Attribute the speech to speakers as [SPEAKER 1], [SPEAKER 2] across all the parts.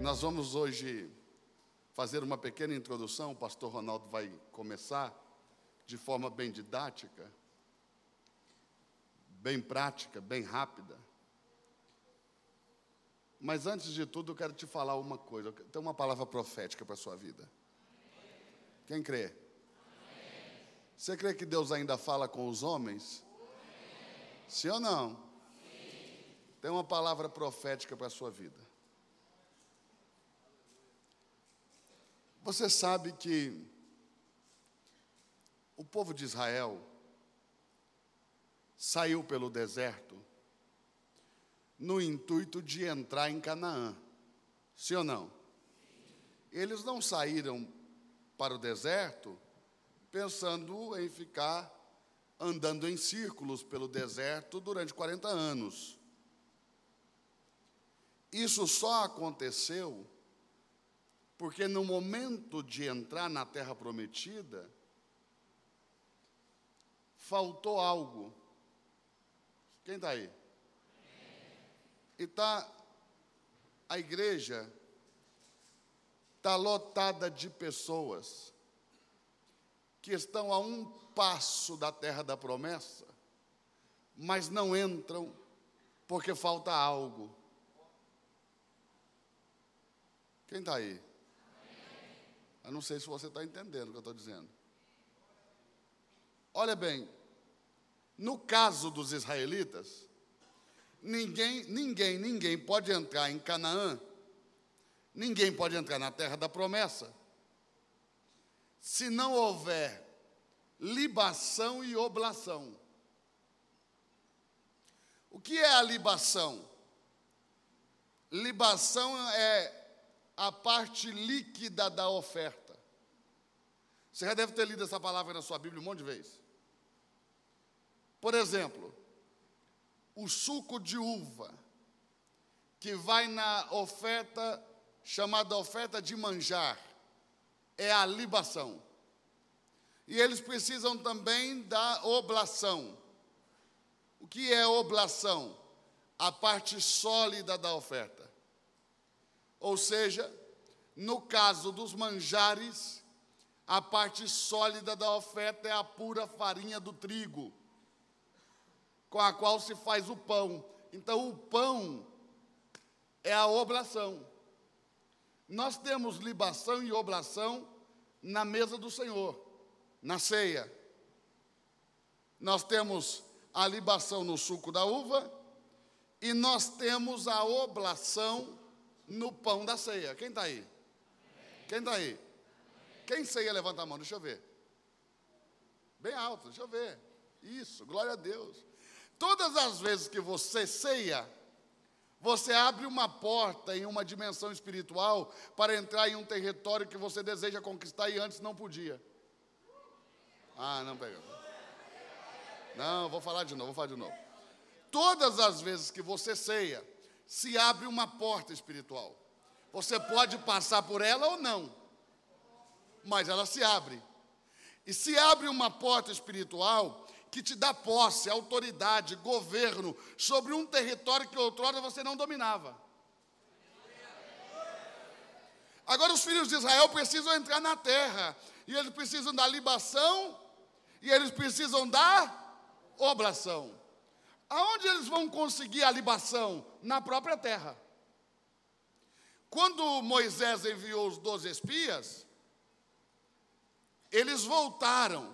[SPEAKER 1] Nós vamos hoje fazer uma pequena introdução. O pastor Ronaldo vai começar de forma bem didática, bem prática, bem rápida. Mas antes de tudo, eu quero te falar uma coisa. Tem uma palavra profética para a sua vida. Quem crê? Você crê que Deus ainda fala com os homens? Sim ou não? Tem uma palavra profética para a sua vida. Você sabe que o povo de Israel saiu pelo deserto no intuito de entrar em Canaã. Sim ou não? Eles não saíram para o deserto pensando em ficar andando em círculos pelo deserto durante 40 anos. Isso só aconteceu porque no momento de entrar na terra prometida, faltou algo. Quem está aí? E a igreja está lotada de pessoas que estão a um passo da terra da promessa, mas não entram porque falta algo. Quem está aí? Eu não sei se você está entendendo o que eu estou dizendo. Olha bem, no caso dos israelitas, ninguém pode entrar em Canaã, ninguém pode entrar na terra da promessa, se não houver libação e oblação. O que é a libação? Libação é a parte líquida da oferta. Você já deve ter lido essa palavra na sua Bíblia um monte de vezes. Por exemplo, o suco de uva, que vai na oferta, chamada oferta de manjar, é a libação. E eles precisam também da oblação. O que é oblação? A parte sólida da oferta. Ou seja, no caso dos manjares, a parte sólida da oferta é a pura farinha do trigo, com a qual se faz o pão. Então, o pão é a oblação. Nós temos libação e oblação na mesa do Senhor, na ceia. Nós temos a libação no suco da uva e nós temos a oblação no pão da ceia. Quem está aí? Quem está aí? Quem ceia, levanta a mão, deixa eu ver. Bem alto, deixa eu ver. Isso, glória a Deus. Todas as vezes que você ceia, você abre uma porta em uma dimensão espiritual para entrar em um território que você deseja conquistar e antes não podia. Ah, não pegou. Não, vou falar de novo. Todas as vezes que você ceia, se abre uma porta espiritual. Você pode passar por ela ou não, mas ela se abre. E se abre uma porta espiritual que te dá posse, autoridade, governo sobre um território que outrora você não dominava. Agora os filhos de Israel precisam entrar na terra, e eles precisam da libação, e eles precisam da oblação. Aonde eles vão conseguir a libação? Na própria terra. Quando Moisés enviou os 12 espias, eles voltaram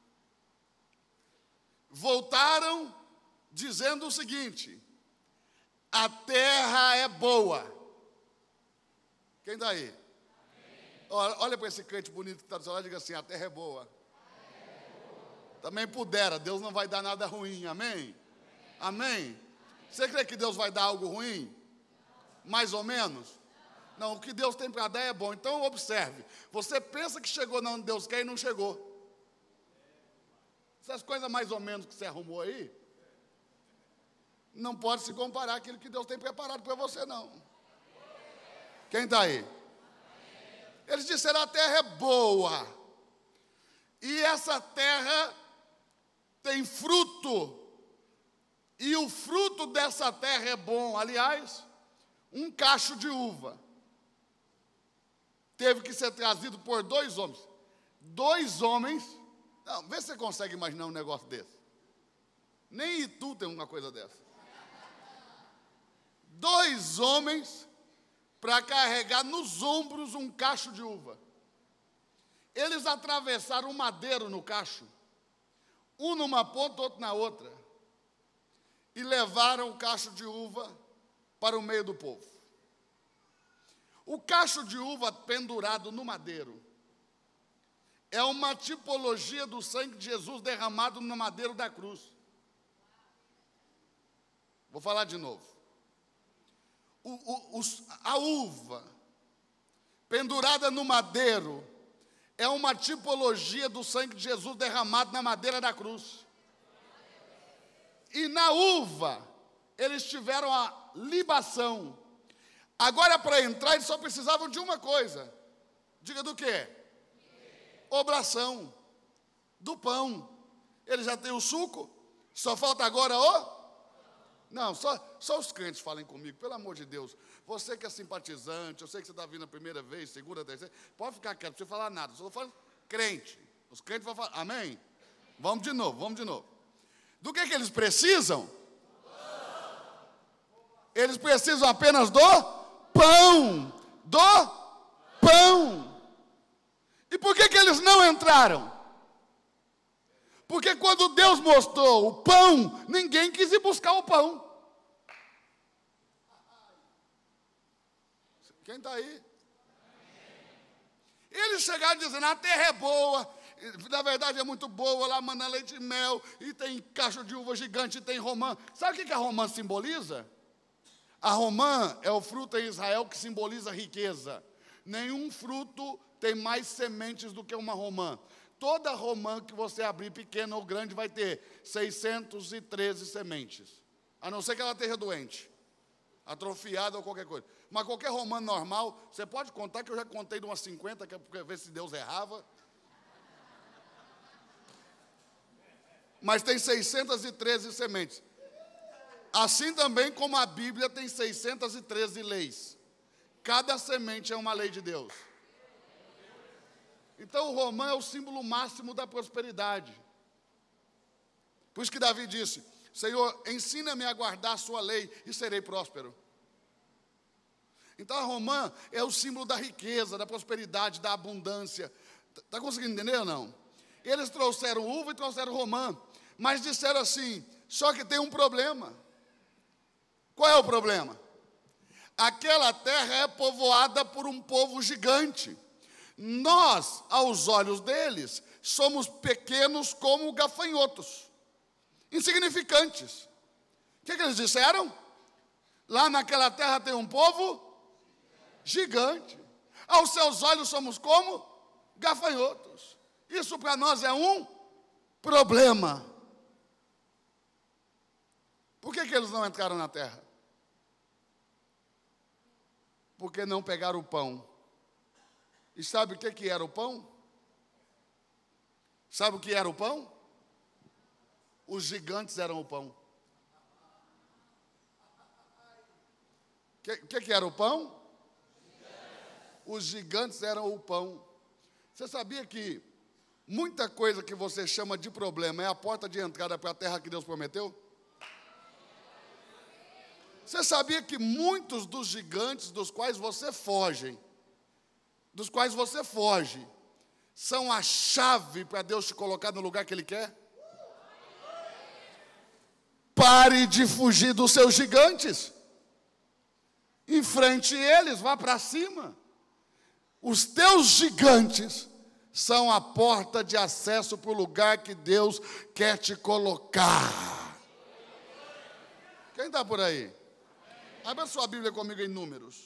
[SPEAKER 1] dizendo o seguinte: a terra é boa. Quem está aí? Olha para esse crente bonito que está do seu lado e diga assim: a terra é boa. Também pudera, Deus não vai dar nada ruim, amém? Amém? Você crê que Deus vai dar algo ruim? Mais ou menos? Não, o que Deus tem para dar é bom. Então observe, você pensa que chegou onde Deus quer e não chegou. Essas coisas mais ou menos que você arrumou aí, não pode se comparar àquilo que Deus tem preparado para você, não. Quem está aí? Eles disseram: a terra é boa, e essa terra tem fruto, e o fruto dessa terra é bom. Aliás, um cacho de uva teve que ser trazido por 2 homens. 2 homens. Não, vê se você consegue imaginar um negócio desse. Nem Itu tem uma coisa dessa. 2 homens para carregar nos ombros um cacho de uva. Eles atravessaram um madeiro no cacho, um numa ponta, outro na outra, e levaram o cacho de uva para o meio do povo. O cacho de uva pendurado no madeiro é uma tipologia do sangue de Jesus derramado no madeiro da cruz. Vou falar de novo. A uva pendurada no madeiro é uma tipologia do sangue de Jesus derramado na madeira da cruz. E na uva, eles tiveram a libação. Agora, para entrar, eles só precisavam de uma coisa. Diga do quê? Obração. Do pão. Eles já têm o suco, só falta agora o... Não, só os crentes falem comigo, pelo amor de Deus. Você que é simpatizante, eu sei que você está vindo a primeira vez, segunda, terceira, pode ficar quieto, não precisa falar nada. Só falando crente. Os crentes vão falar, amém? Vamos de novo. Do que eles precisam? Eles precisam apenas do pão. Do pão. E por que eles não entraram? Porque quando Deus mostrou o pão, ninguém quis ir buscar o pão. Quem está aí? Eles chegaram dizendo, a terra é boa, na verdade é muito boa, lá manda leite e mel, e tem cacho de uva gigante, e tem romã. Sabe o que a romã simboliza? A romã é o fruto em Israel que simboliza riqueza. Nenhum fruto tem mais sementes do que uma romã. Toda romã que você abrir, pequena ou grande, vai ter 613 sementes. A não ser que ela esteja doente, atrofiada ou qualquer coisa. Mas qualquer romã normal, você pode contar, que eu já contei de umas 50, que é para ver se Deus errava. Mas tem 613 sementes. Assim também como a Bíblia tem 613 leis. Cada semente é uma lei de Deus. Então o romã é o símbolo máximo da prosperidade. Por isso que Davi disse, Senhor, ensina-me a guardar a sua lei e serei próspero. Então a romã é o símbolo da riqueza, da prosperidade, da abundância. Está conseguindo entender ou não? Eles trouxeram uva e trouxeram romã, mas disseram assim, só que tem um problema. Qual é o problema? Aquela terra é povoada por um povo gigante. Nós, aos olhos deles, somos pequenos como gafanhotos, insignificantes. O que eles disseram? Lá naquela terra tem um povo gigante. Aos seus olhos somos como gafanhotos. Isso para nós é um problema. Por que eles não entraram na terra? Porque não pegaram o pão. E sabe o que era o pão? Sabe o que era o pão? Os gigantes eram o pão. O que era o pão? Os gigantes eram o pão. Você sabia que muita coisa que você chama de problema é a porta de entrada para a terra que Deus prometeu? Você sabia que muitos dos gigantes dos quais você foge, são a chave para Deus te colocar no lugar que Ele quer? Pare de fugir dos seus gigantes. Enfrente eles, vá para cima. Os teus gigantes são a porta de acesso para o lugar que Deus quer te colocar. Quem está por aí? Abra sua Bíblia comigo em Números.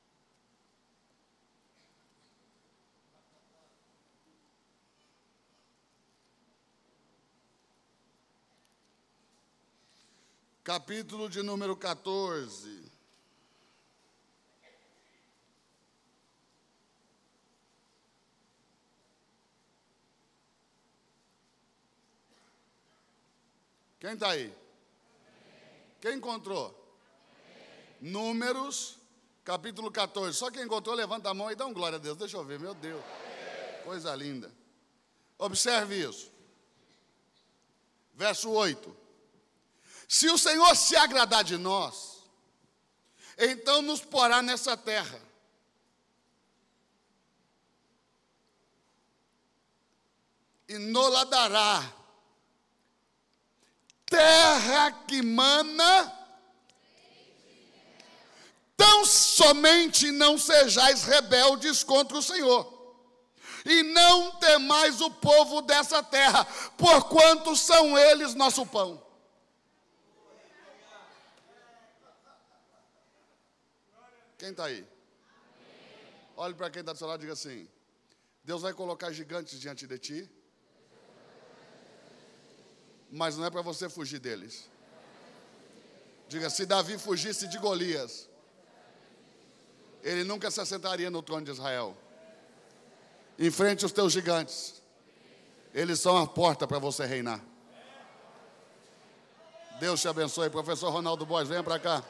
[SPEAKER 1] Capítulo de número 14. Quem está aí? Quem encontrou? Números, capítulo 14. Só quem encontrou, levanta a mão e dá um glória a Deus. Deixa eu ver, meu Deus. Coisa linda. Observe isso. Verso 8. Se o Senhor se agradar de nós, então nos porá nessa terra. E nos dará terra que mana, tão somente não sejais rebeldes contra o Senhor, e não temais o povo dessa terra, porquanto são eles nosso pão. Quem está aí? Olhe para quem está do seu lado e diga assim: Deus vai colocar gigantes diante de ti, mas não é para você fugir deles. Diga: se Davi fugisse de Golias, ele nunca se assentaria no trono de Israel. Enfrente os teus gigantes, eles são a porta para você reinar. Deus te abençoe. Professor Ronaldo Borges, venha para cá.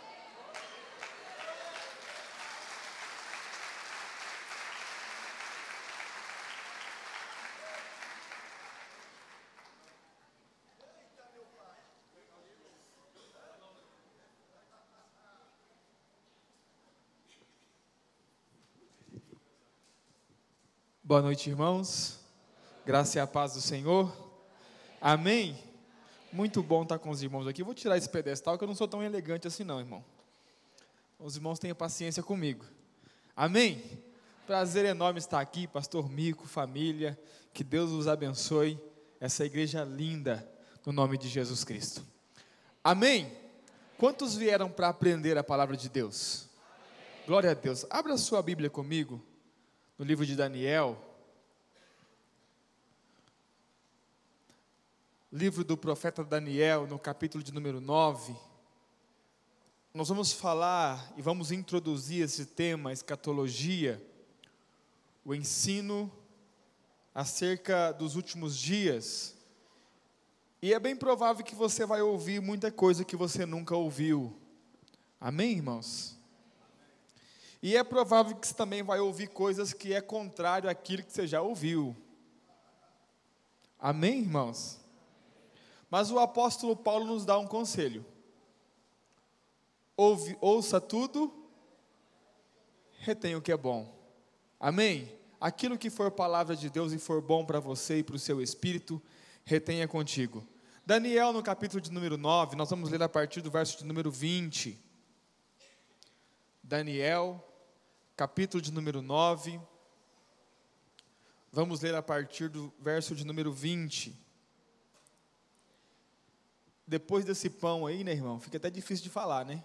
[SPEAKER 2] Boa noite, irmãos. Graça e a paz do Senhor. Amém? Muito bom estar com os irmãos aqui. Vou tirar esse pedestal, que eu não sou tão elegante assim não, irmão. Os irmãos tenham paciência comigo. Amém? Prazer enorme estar aqui, pastor Mico, família. Que Deus os abençoe. Essa igreja linda, no nome de Jesus Cristo. Amém? Quantos vieram para aprender a palavra de Deus? Amém. Glória a Deus. Abra sua Bíblia comigo, no livro de Daniel, livro do profeta Daniel, no capítulo de número 9, nós vamos falar e vamos introduzir esse tema, escatologia, o ensino acerca dos últimos dias, e é bem provável que você vai ouvir muita coisa que você nunca ouviu, amém, irmãos? E é provável que você também vai ouvir coisas que é contrário àquilo que você já ouviu. Amém, irmãos? Mas o apóstolo Paulo nos dá um conselho. Ouça tudo, retenha o que é bom. Amém? Aquilo que for palavra de Deus e for bom para você e para o seu espírito, retenha contigo. Daniel, no capítulo de número 9, nós vamos ler a partir do verso de número 20. Daniel, capítulo de número 9, vamos ler a partir do verso de número 20. Depois desse pão aí, né, irmão, fica até difícil de falar, né?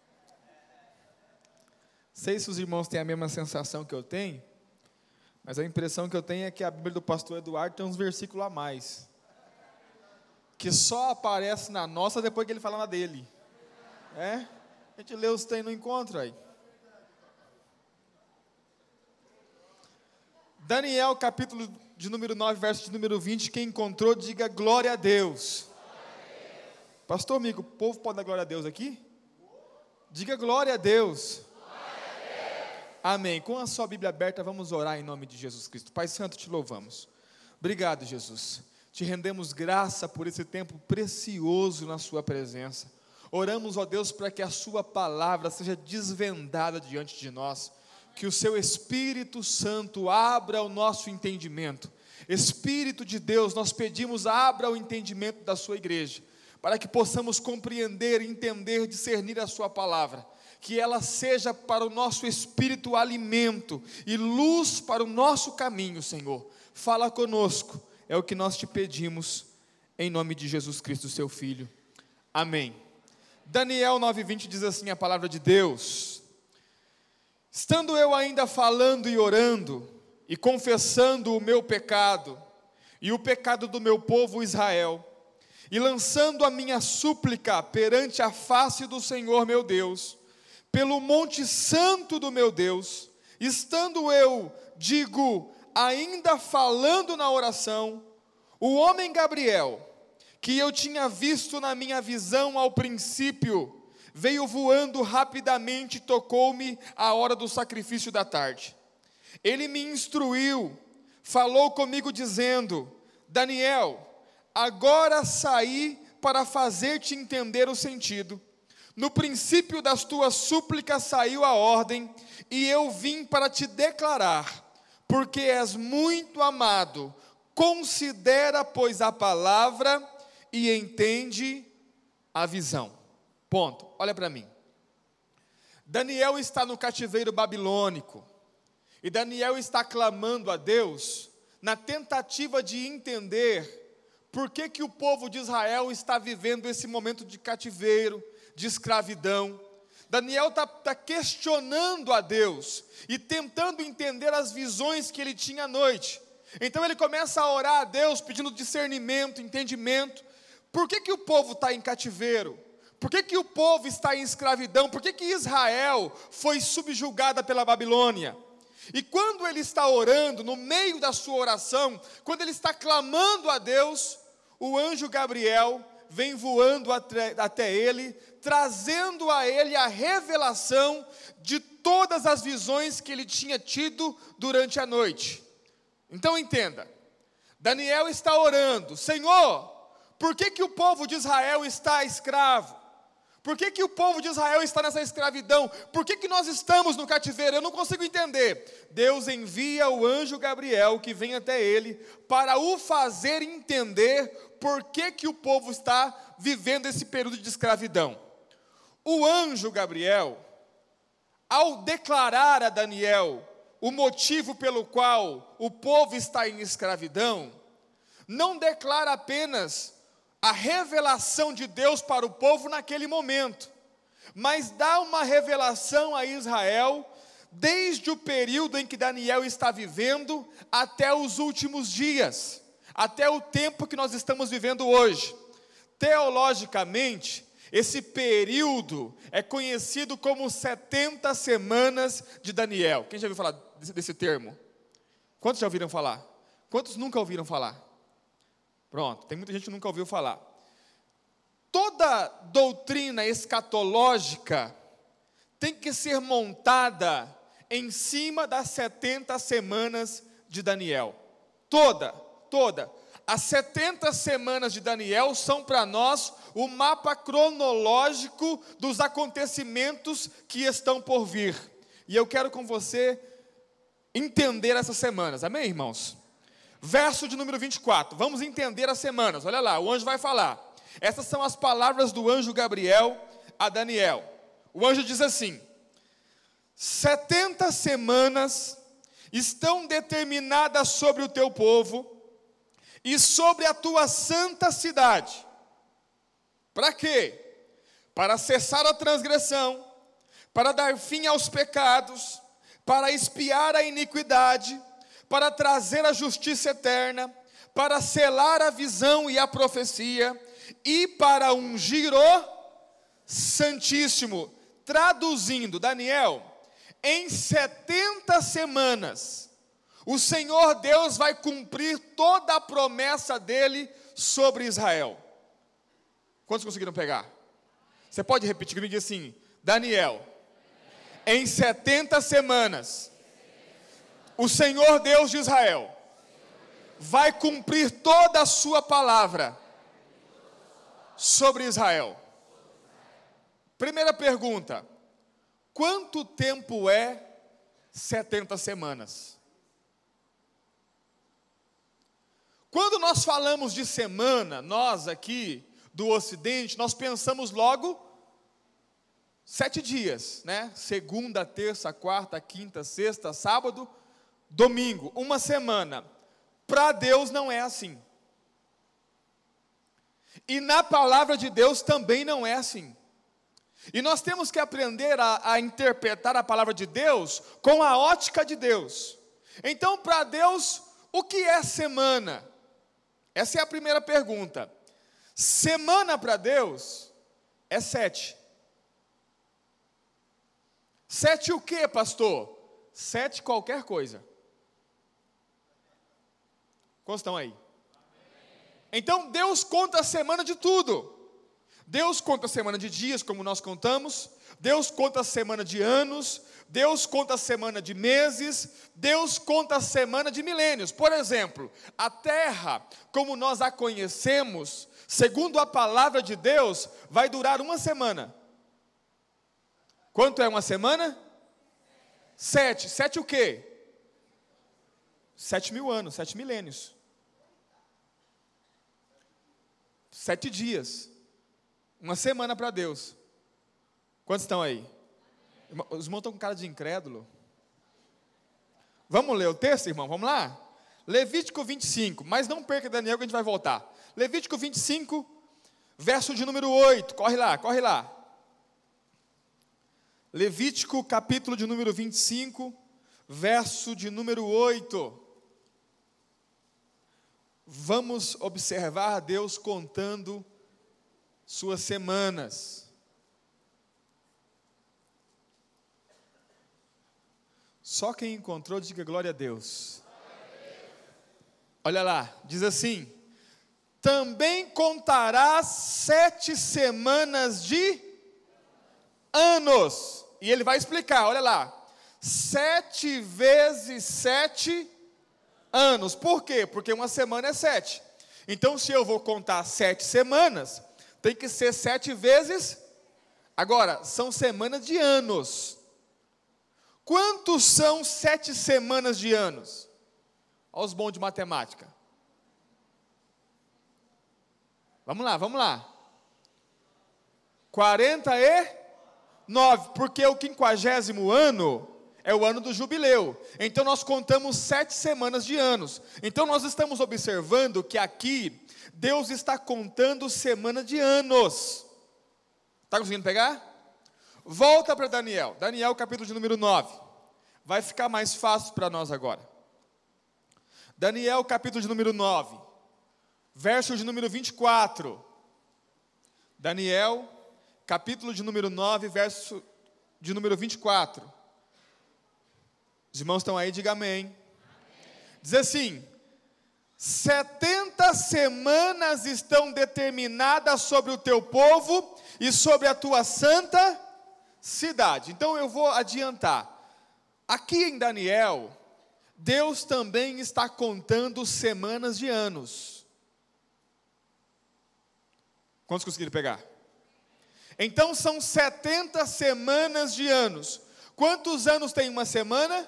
[SPEAKER 2] Sei se os irmãos têm a mesma sensação que eu tenho, mas a impressão que eu tenho é que a Bíblia do pastor Eduardo tem uns versículos a mais, que só aparece na nossa depois que ele fala na dele. A gente lê os tem no encontro aí. Daniel, capítulo de número 9, verso de número 20, quem encontrou, diga glória a Deus. Pastor amigo, o povo pode dar glória a Deus aqui? Diga glória a Deus. Amém. Com a sua Bíblia aberta, vamos orar em nome de Jesus Cristo. Pai Santo, te louvamos. Obrigado, Jesus. Te rendemos graça por esse tempo precioso na sua presença. Oramos, ó Deus, para que a sua palavra seja desvendada diante de nós. Que o seu Espírito Santo abra o nosso entendimento. Espírito de Deus, nós pedimos, abra o entendimento da sua igreja, para que possamos compreender, entender, discernir a sua palavra. Que ela seja para o nosso espírito alimento e luz para o nosso caminho, Senhor. Fala conosco, é o que nós te pedimos, em nome de Jesus Cristo, seu Filho. Amém. Daniel 9:20 diz assim a palavra de Deus: estando eu ainda falando e orando, e confessando o meu pecado, e o pecado do meu povo Israel, e lançando a minha súplica perante a face do Senhor meu Deus, pelo monte santo do meu Deus, estando eu, ainda falando na oração, o homem Gabriel, que eu tinha visto na minha visão ao princípio, veio voando rapidamente e tocou-me a hora do sacrifício da tarde. Ele me instruiu, falou comigo dizendo: Daniel, agora saí para fazer-te entender o sentido. No princípio das tuas súplicas saiu a ordem, e eu vim para te declarar, porque és muito amado. Considera, pois, a palavra e entende a visão. Ponto. Olha para mim. Daniel está no cativeiro babilônico, e Daniel está clamando a Deus, na tentativa de entender por que que o povo de Israel está vivendo esse momento de cativeiro, de escravidão. Daniel está questionando a Deus e tentando entender as visões que ele tinha à noite. Então ele começa a orar a Deus, pedindo discernimento, entendimento. Por que que o povo está em cativeiro? Por que que o povo está em escravidão? Por que que Israel foi subjugada pela Babilônia? E quando ele está orando, no meio da sua oração, quando ele está clamando a Deus, o anjo Gabriel vem voando até ele, trazendo a ele a revelação de todas as visões que ele tinha tido durante a noite. Então entenda, Daniel está orando: Senhor, por que que o povo de Israel está escravo? Por que que o povo de Israel está nessa escravidão? Por que que nós estamos no cativeiro? Eu não consigo entender. Deus envia o anjo Gabriel, que vem até ele, para o fazer entender por que que o povo está vivendo esse período de escravidão. O anjo Gabriel, ao declarar a Daniel o motivo pelo qual o povo está em escravidão, não declara apenas a revelação de Deus para o povo naquele momento, mas dá uma revelação a Israel desde o período em que Daniel está vivendo até os últimos dias, até o tempo que nós estamos vivendo hoje. Teologicamente, esse período é conhecido como 70 semanas de Daniel. Quem já ouviu falar desse termo? Quantos já ouviram falar? Quantos nunca ouviram falar? Pronto, tem muita gente que nunca ouviu falar. Toda doutrina escatológica tem que ser montada em cima das 70 semanas de Daniel. Toda. As 70 semanas de Daniel são para nós o mapa cronológico dos acontecimentos que estão por vir. E eu quero com você entender essas semanas, amém, irmãos? Verso de número 24, vamos entender as semanas. Olha lá, o anjo vai falar. Essas são as palavras do anjo Gabriel a Daniel. O anjo diz assim: 70 semanas estão determinadas sobre o teu povo e sobre a tua santa cidade. Para quê? Para cessar a transgressão, para dar fim aos pecados, para expiar a iniquidade, para trazer a justiça eterna, para selar a visão e a profecia, e para ungir o Santíssimo. Traduzindo, Daniel, em 70 semanas, o Senhor Deus vai cumprir toda a promessa dele sobre Israel. Quantos conseguiram pegar? Você pode repetir comigo assim: Daniel, em 70 semanas, o Senhor Deus de Israel vai cumprir toda a sua palavra sobre Israel. Primeira pergunta: quanto tempo é 70 semanas? Quando nós falamos de semana, nós aqui do Ocidente, nós pensamos logo 7 dias, né? Segunda, terça, quarta, quinta, sexta, sábado, domingo, uma semana. Para Deus não é assim. E na palavra de Deus também não é assim. E nós temos que aprender a interpretar a palavra de Deus com a ótica de Deus. Então, para Deus, o que é semana? Essa é a primeira pergunta. Semana para Deus é 7. 7 o quê, pastor? 7 qualquer coisa. Quantos estão aí? Então Deus conta a semana de tudo. Deus conta a semana de dias, como nós contamos. Deus conta a semana de anos. Deus conta a semana de meses. Deus conta a semana de milênios. Por exemplo, a terra, como nós a conhecemos, segundo a palavra de Deus, vai durar uma semana. Quanto é uma semana? 7. 7 o quê? 7 mil anos, 7 milênios. 7 dias. Uma semana para Deus. Quantos estão aí? Os irmãos estão com cara de incrédulo. Vamos ler o texto, irmão? Vamos lá? Levítico 25. Mas não perca Daniel, que a gente vai voltar. Levítico 25, verso de número 8. Corre lá, corre lá. Levítico, capítulo de número 25, verso de número 8. Vamos observar Deus contando suas semanas. Só quem encontrou, diga glória a Deus. Olha lá, diz assim: também contarás 7 semanas de anos. E ele vai explicar, olha lá. 7 vezes 7 anos. Por quê? Porque uma semana é 7. Então, se eu vou contar 7 semanas, tem que ser 7 vezes. Agora, são semanas de anos. Quantos são 7 semanas de anos? Olha os bons de matemática. Vamos lá, vamos lá. 49, porque o 50º ano é o ano do jubileu. Então nós contamos 7 semanas de anos. Então nós estamos observando que aqui Deus está contando semana de anos. Está conseguindo pegar? Volta para Daniel. Daniel, capítulo de número 9. Vai ficar mais fácil para nós agora. Daniel, capítulo de número 9. Verso de número 24. Daniel, capítulo de número 9, verso de número 24. Os irmãos estão aí, diga amém. Amém. Diz assim: 70 semanas estão determinadas sobre o teu povo e sobre a tua santa cidade. Então eu vou adiantar. Aqui em Daniel, Deus também está contando semanas de anos. Quantos conseguiram pegar? Então são 70 semanas de anos. Quantos anos tem uma semana?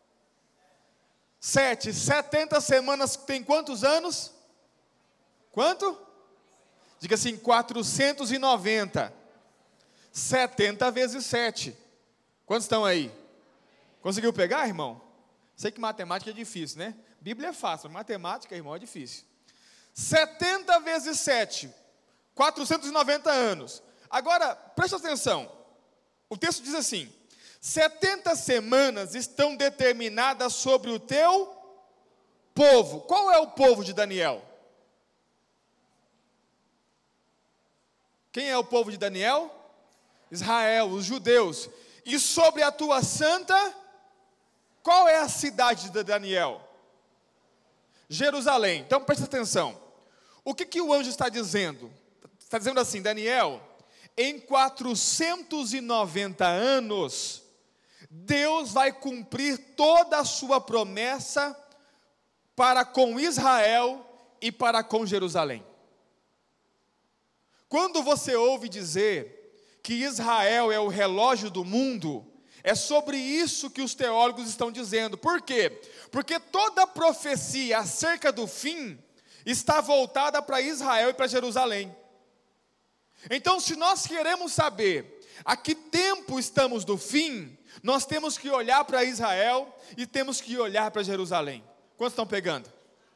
[SPEAKER 2] 7. 70 semanas tem quantos anos? Quanto? Diga assim, 490. 70 vezes 7. Quantos estão aí? Conseguiu pegar, irmão? Sei que matemática é difícil, né? Bíblia é fácil, matemática, irmão, é difícil. 70 vezes 7, 490 anos. Agora, presta atenção. O texto diz assim: 70 semanas estão determinadas sobre o teu povo. Qual é o povo de Daniel? Quem é o povo de Daniel? Israel, os judeus. E sobre a tua santa, qual é a cidade de Daniel? Jerusalém. Então presta atenção. O que o anjo está dizendo? Está dizendo assim: Daniel, em 490 anos, Deus vai cumprir toda a sua promessa para com Israel e para com Jerusalém. Quando você ouve dizer que Israel é o relógio do mundo, é sobre isso que os teólogos estão dizendo. Por quê? Porque toda profecia acerca do fim está voltada para Israel e para Jerusalém. Então, se nós queremos saber a que tempo estamos do fim, nós temos que olhar para Israel e temos que olhar para Jerusalém. Quantos estão pegando?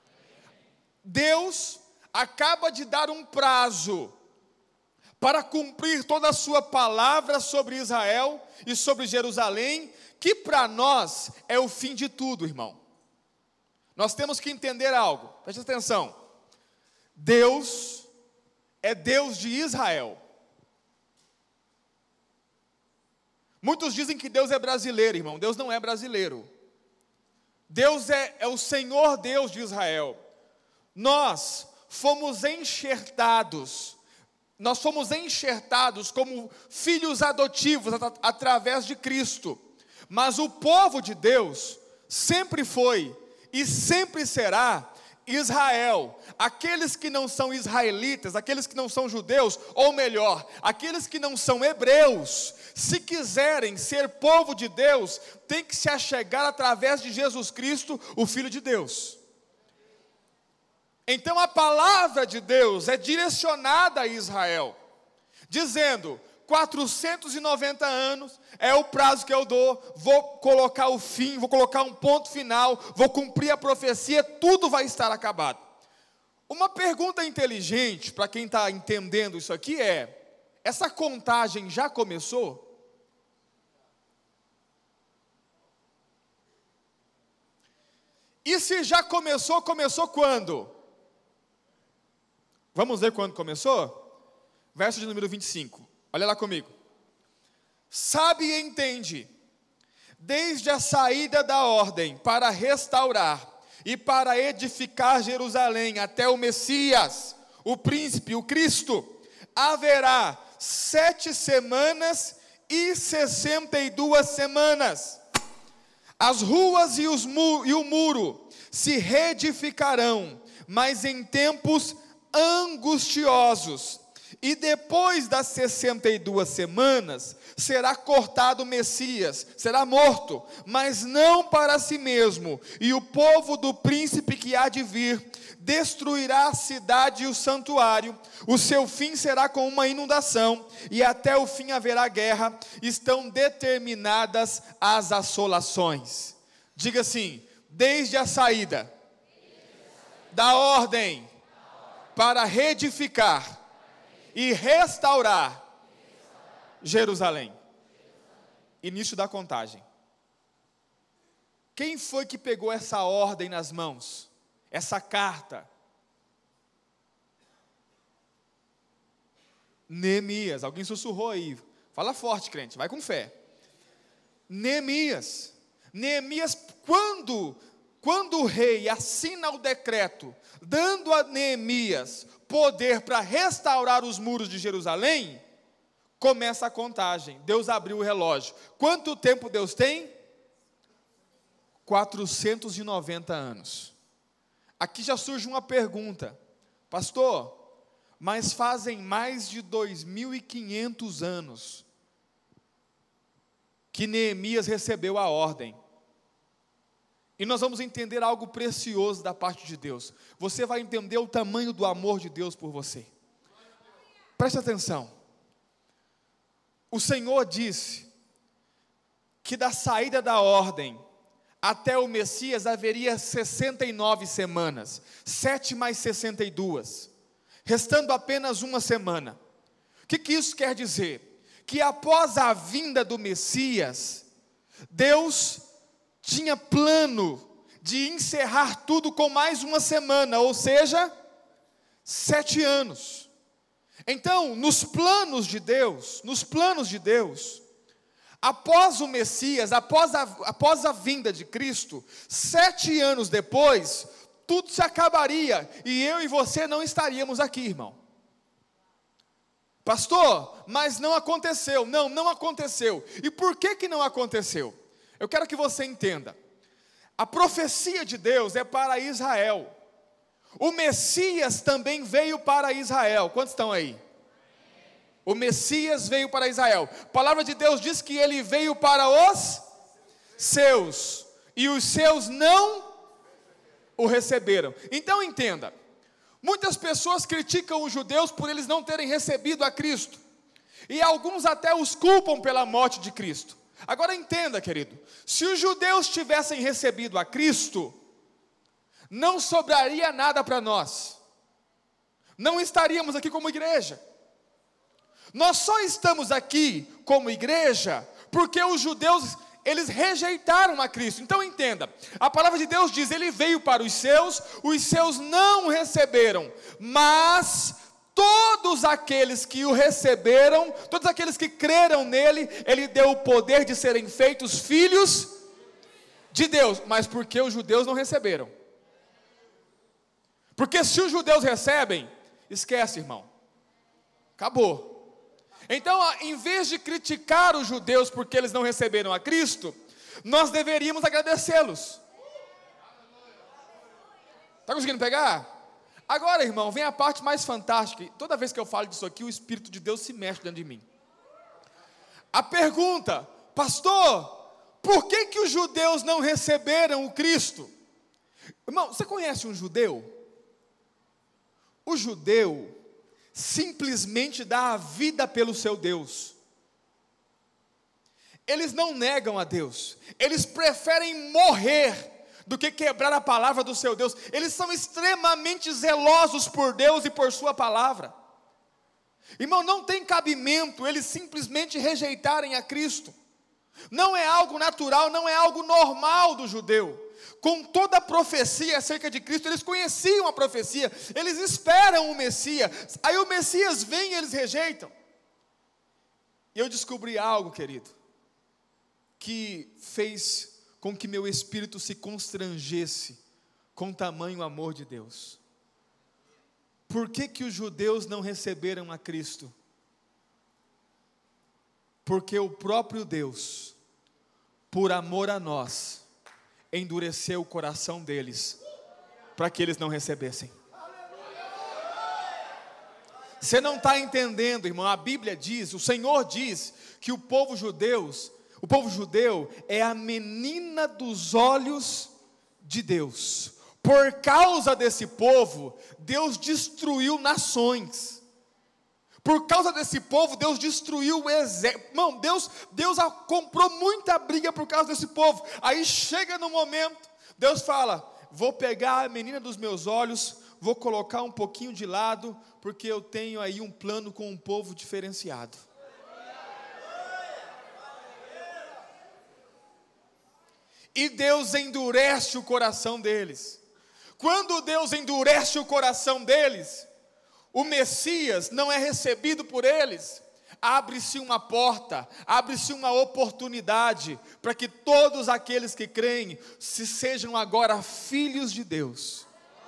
[SPEAKER 2] Deus acaba de dar um prazo para cumprir toda a sua palavra sobre Israel e sobre Jerusalém, que para nós é o fim de tudo, irmão. Nós temos que entender algo, preste atenção. Deus é Deus de Israel. Muitos dizem que Deus é brasileiro, irmão. Deus não é brasileiro. Deus é o Senhor Deus de Israel. Nós fomos enxertados nós fomos enxertados como filhos adotivos através de Cristo. Mas o povo de Deus sempre foi e sempre será Israel. Aqueles que não são israelitas, aqueles que não são judeus, ou melhor, aqueles que não são hebreus, se quiserem ser povo de Deus, tem que se achegar através de Jesus Cristo, o Filho de Deus. Então a palavra de Deus é direcionada a Israel, dizendo: 490 anos é o prazo que eu dou, vou colocar o fim, vou colocar um ponto final, vou cumprir a profecia, tudo vai estar acabado. Uma pergunta inteligente para quem está entendendo isso aqui é: essa contagem já começou? E se já começou, começou quando? Vamos ver quando começou? Verso de número 25, olha lá comigo. Sabe e entende, desde a saída da ordem para restaurar e para edificar Jerusalém até o Messias, o príncipe, o Cristo, haverá 7 semanas e 62 semanas. As ruas e o muro se reedificarão, mas em tempos angustiosos. E depois das 62 semanas, será cortado o Messias, será morto, mas não para si mesmo. E o povo do príncipe que há de vir destruirá a cidade e o santuário. O seu fim será com uma inundação, e até o fim haverá guerra. Estão determinadas as assolações. Diga assim: desde a saída da ordem para reedificar e restaurar Jerusalém. Início da contagem. Quem foi que pegou essa ordem nas mãos? Essa carta? Neemias. Alguém sussurrou aí. Fala forte, crente, vai com fé. Neemias. Neemias, quando o rei assina o decreto, dando a Neemias poder para restaurar os muros de Jerusalém, começa a contagem. Deus abriu o relógio. Quanto tempo Deus tem? 490 anos. Aqui já surge uma pergunta: pastor, mas fazem mais de 2.500 anos que Neemias recebeu a ordem. E nós vamos entender algo precioso da parte de Deus. Você vai entender o tamanho do amor de Deus por você. Preste atenção. O Senhor disse que da saída da ordem até o Messias haveria 69 semanas, 7 mais 62, restando apenas uma semana. O que isso quer dizer? Que após a vinda do Messias, Deus tinha plano de encerrar tudo com mais uma semana, ou seja, 7 anos. Então, nos planos de Deus, após o Messias, após a vinda de Cristo, 7 anos depois, tudo se acabaria, e eu e você não estaríamos aqui, irmão. Pastor, mas não aconteceu. Não aconteceu. E por que não aconteceu? Eu quero que você entenda. A profecia de Deus é para Israel. O Messias também veio para Israel. Quantos estão aí? O Messias veio para Israel. A palavra de Deus diz que ele veio para os seus, e os seus não o receberam. Então entenda, muitas pessoas criticam os judeus por eles não terem recebido a Cristo, e alguns até os culpam pela morte de Cristo. Agora entenda, querido, se os judeus tivessem recebido a Cristo, não sobraria nada para nós, não estaríamos aqui como igreja. Nós só estamos aqui como igreja porque os judeus, eles rejeitaram a Cristo. Então entenda, a palavra de Deus diz: ele veio para os seus não o receberam, mas todos aqueles que o receberam, todos aqueles que creram nele, ele deu o poder de serem feitos filhos de Deus. Mas por que os judeus não receberam? Porque se os judeus recebem, esquece, irmão. Acabou. Então, em vez de criticar os judeus porque eles não receberam a Cristo, nós deveríamos agradecê-los. Está conseguindo pegar? Agora, irmão, vem a parte mais fantástica. Toda vez que eu falo disso aqui, o Espírito de Deus se mexe dentro de mim. A pergunta: pastor, por que os judeus não receberam o Cristo? Irmão, você conhece um judeu? O judeu simplesmente dá a vida pelo seu Deus. Eles não negam a Deus, eles preferem morrer do que quebrar a palavra do seu Deus. Eles são extremamente zelosos por Deus e por sua palavra. Irmão, não tem cabimento eles simplesmente rejeitarem a Cristo. Não é algo natural, não é algo normal do judeu. Com toda a profecia acerca de Cristo, eles conheciam a profecia, eles esperam o Messias, aí o Messias vem e eles rejeitam. E eu descobri algo, querido, que fez com que meu espírito se constrangesse com tamanho amor de Deus. Por que os judeus não receberam a Cristo? Porque o próprio Deus, por amor a nós, endureceu o coração deles, para que eles não recebessem. Você não está entendendo, irmão. A Bíblia diz, o Senhor diz, que o povo judeu é a menina dos olhos de Deus. Por causa desse povo, Deus destruiu nações. Por causa desse povo, Deus destruiu o exército. Irmão, Deus comprou muita briga por causa desse povo. Aí chega no momento, Deus fala: vou pegar a menina dos meus olhos, vou colocar um pouquinho de lado, porque eu tenho aí um plano com um povo diferenciado. E Deus endurece o coração deles. Quando Deus endurece o coração deles, o Messias não é recebido por eles. Abre-se uma porta, abre-se uma oportunidade para que todos aqueles que creem se sejam agora filhos de Deus.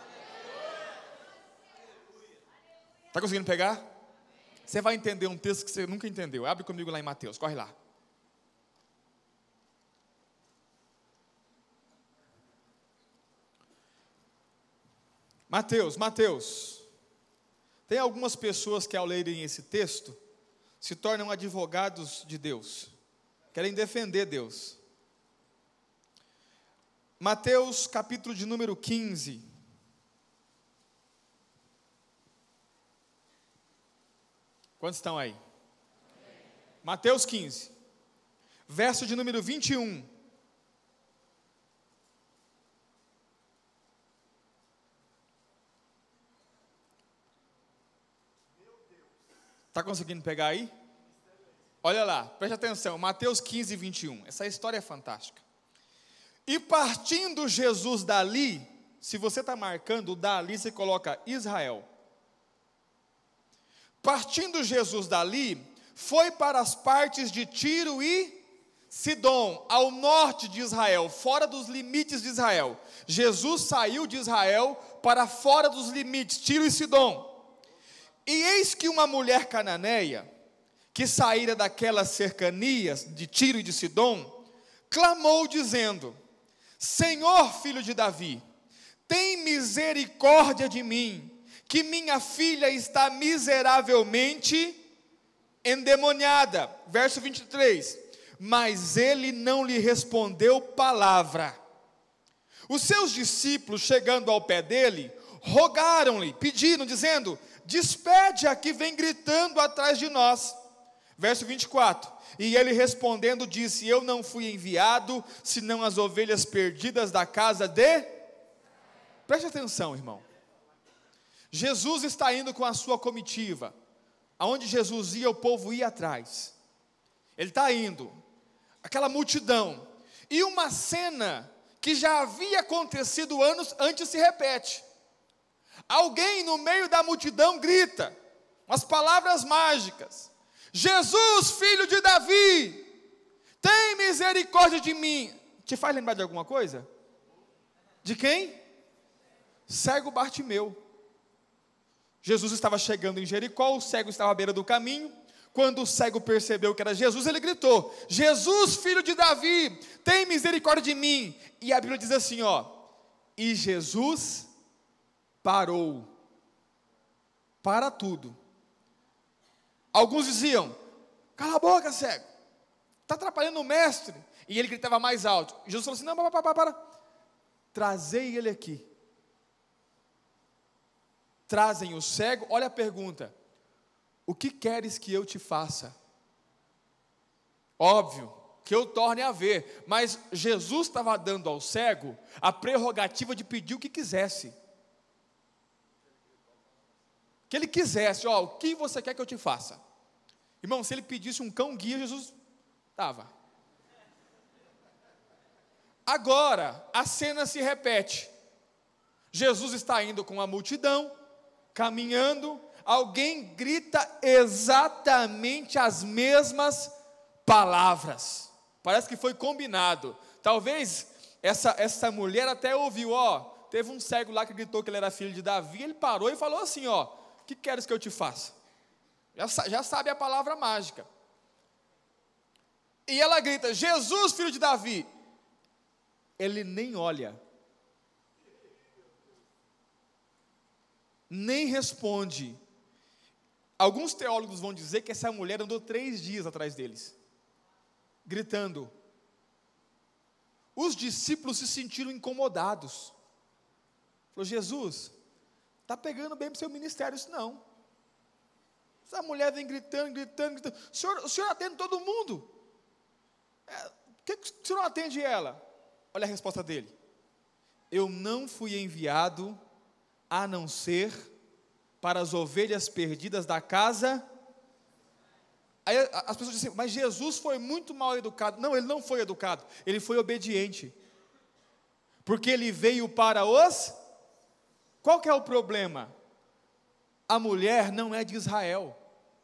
[SPEAKER 2] Está conseguindo pegar? Você vai entender um texto que você nunca entendeu. Abre comigo lá em Mateus, corre lá. Mateus. Tem algumas pessoas que ao lerem esse texto, se tornam advogados de Deus, querem defender Deus. Mateus capítulo de número 15. Quantos estão aí? Mateus 15, verso de número 21. Está conseguindo pegar aí? Olha lá, preste atenção, Mateus 15, 21. Essa história é fantástica. E partindo Jesus dali, se você está marcando dali, você coloca Israel. Partindo Jesus dali, foi para as partes de Tiro e Sidom, ao norte de Israel, fora dos limites de Israel. Jesus saiu de Israel para fora dos limites, Tiro e Sidom. E eis que uma mulher cananeia, que saíra daquelas cercanias de Tiro e de Sidom, clamou dizendo: Senhor, filho de Davi, tem misericórdia de mim, que minha filha está miseravelmente endemoniada. Verso 23, mas ele não lhe respondeu palavra. Os seus discípulos, chegando ao pé dele, rogaram-lhe, pediram, dizendo: despede a que vem gritando atrás de nós. Verso 24, e ele respondendo disse: eu não fui enviado, senão as ovelhas perdidas da casa de... Preste atenção, irmão. Jesus está indo com a sua comitiva. Aonde Jesus ia, o povo ia atrás. Ele está indo, aquela multidão, e uma cena que já havia acontecido anos antes se repete. Alguém no meio da multidão grita umas palavras mágicas: Jesus, filho de Davi, tem misericórdia de mim. Te faz lembrar de alguma coisa? De quem? Cego Bartimeu. Jesus estava chegando em Jericó, o cego estava à beira do caminho. Quando o cego percebeu que era Jesus, ele gritou: Jesus, filho de Davi, tem misericórdia de mim. E a Bíblia diz assim, e Jesus parou. Para tudo. Alguns diziam: cala a boca, cego, está atrapalhando o mestre. E ele gritava mais alto. E Jesus falou assim: não, para. Trazei ele aqui. Trazem o cego. Olha a pergunta: o que queres que eu te faça? Óbvio, que eu torne a ver. Mas Jesus estava dando ao cego a prerrogativa de pedir o que quisesse. Que ele quisesse, o que você quer que eu te faça? Irmão, se ele pedisse um cão guia, Jesus dava. Agora, a cena se repete. Jesus está indo com a multidão, caminhando, alguém grita exatamente as mesmas palavras. Parece que foi combinado. Talvez essa mulher até ouviu, teve um cego lá que gritou que ele era filho de Davi, ele parou e falou assim, o que queres que eu te faça? Já sabe a palavra mágica. E ela grita: Jesus, filho de Davi. Ele nem olha, nem responde. Alguns teólogos vão dizer que essa mulher andou 3 dias atrás deles, gritando. Os discípulos se sentiram incomodados. Falou: Jesus, está pegando bem para o seu ministério isso não. Essa mulher vem gritando. O senhor atende todo mundo. Por que o senhor não atende ela? Olha a resposta dele: eu não fui enviado a não ser para as ovelhas perdidas da casa. Aí as pessoas dizem: mas Jesus foi muito mal educado. Não, ele não foi educado, ele foi obediente, porque ele veio para os... Qual que é o problema? A mulher não é de Israel,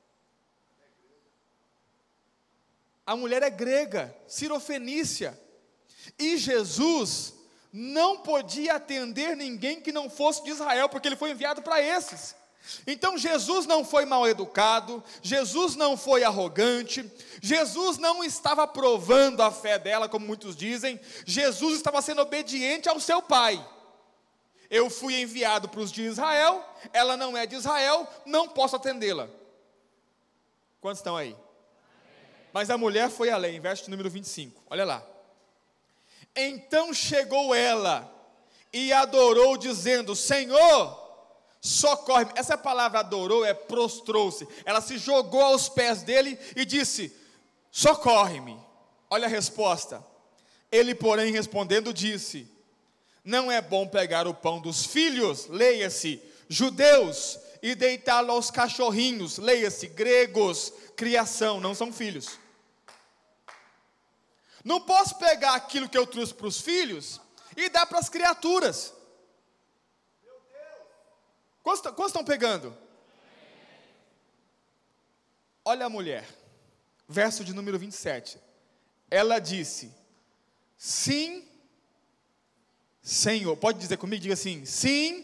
[SPEAKER 2] a mulher é grega, cirofenícia, e Jesus não podia atender ninguém que não fosse de Israel, porque ele foi enviado para esses. Então Jesus não foi mal educado, Jesus não foi arrogante, Jesus não estava provando a fé dela, como muitos dizem. Jesus estava sendo obediente ao seu pai. Eu fui enviado para os de Israel, ela não é de Israel, não posso atendê-la. Quantos estão aí? Mas a mulher foi além, verso número 25, olha lá. Então chegou ela e adorou, dizendo: Senhor, socorre-me. Essa palavra adorou é prostrou-se. Ela se jogou aos pés dele e disse: socorre-me. Olha a resposta. Ele, porém, respondendo, disse: não é bom pegar o pão dos filhos, leia-se, judeus, e deitá-lo aos cachorrinhos, leia-se, gregos, criação, não são filhos. Não posso pegar aquilo que eu trouxe para os filhos e dar para as criaturas. Quantos estão pegando? Olha a mulher, verso de número 27. Ela disse: sim, Senhor. Pode dizer comigo, diga assim: sim,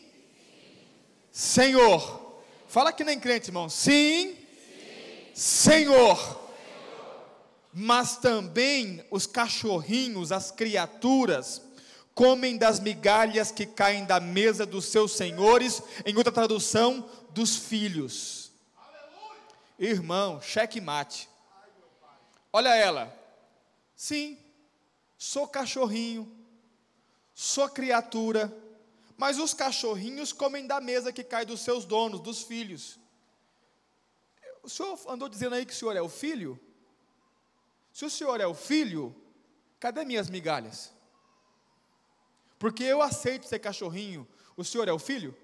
[SPEAKER 2] Senhor. Fala que nem crente, irmão. Sim, Senhor. Mas também os cachorrinhos, as criaturas, comem das migalhas que caem da mesa dos seus senhores, em outra tradução, dos filhos. Irmão, checkmate. Olha ela: sim, sou cachorrinho, sou criatura, mas os cachorrinhos comem da mesa que cai dos seus donos, dos filhos. O senhor andou dizendo aí que o senhor é o filho? Se o senhor é o filho, cadê minhas migalhas? Porque eu aceito ser cachorrinho. O senhor é o filho?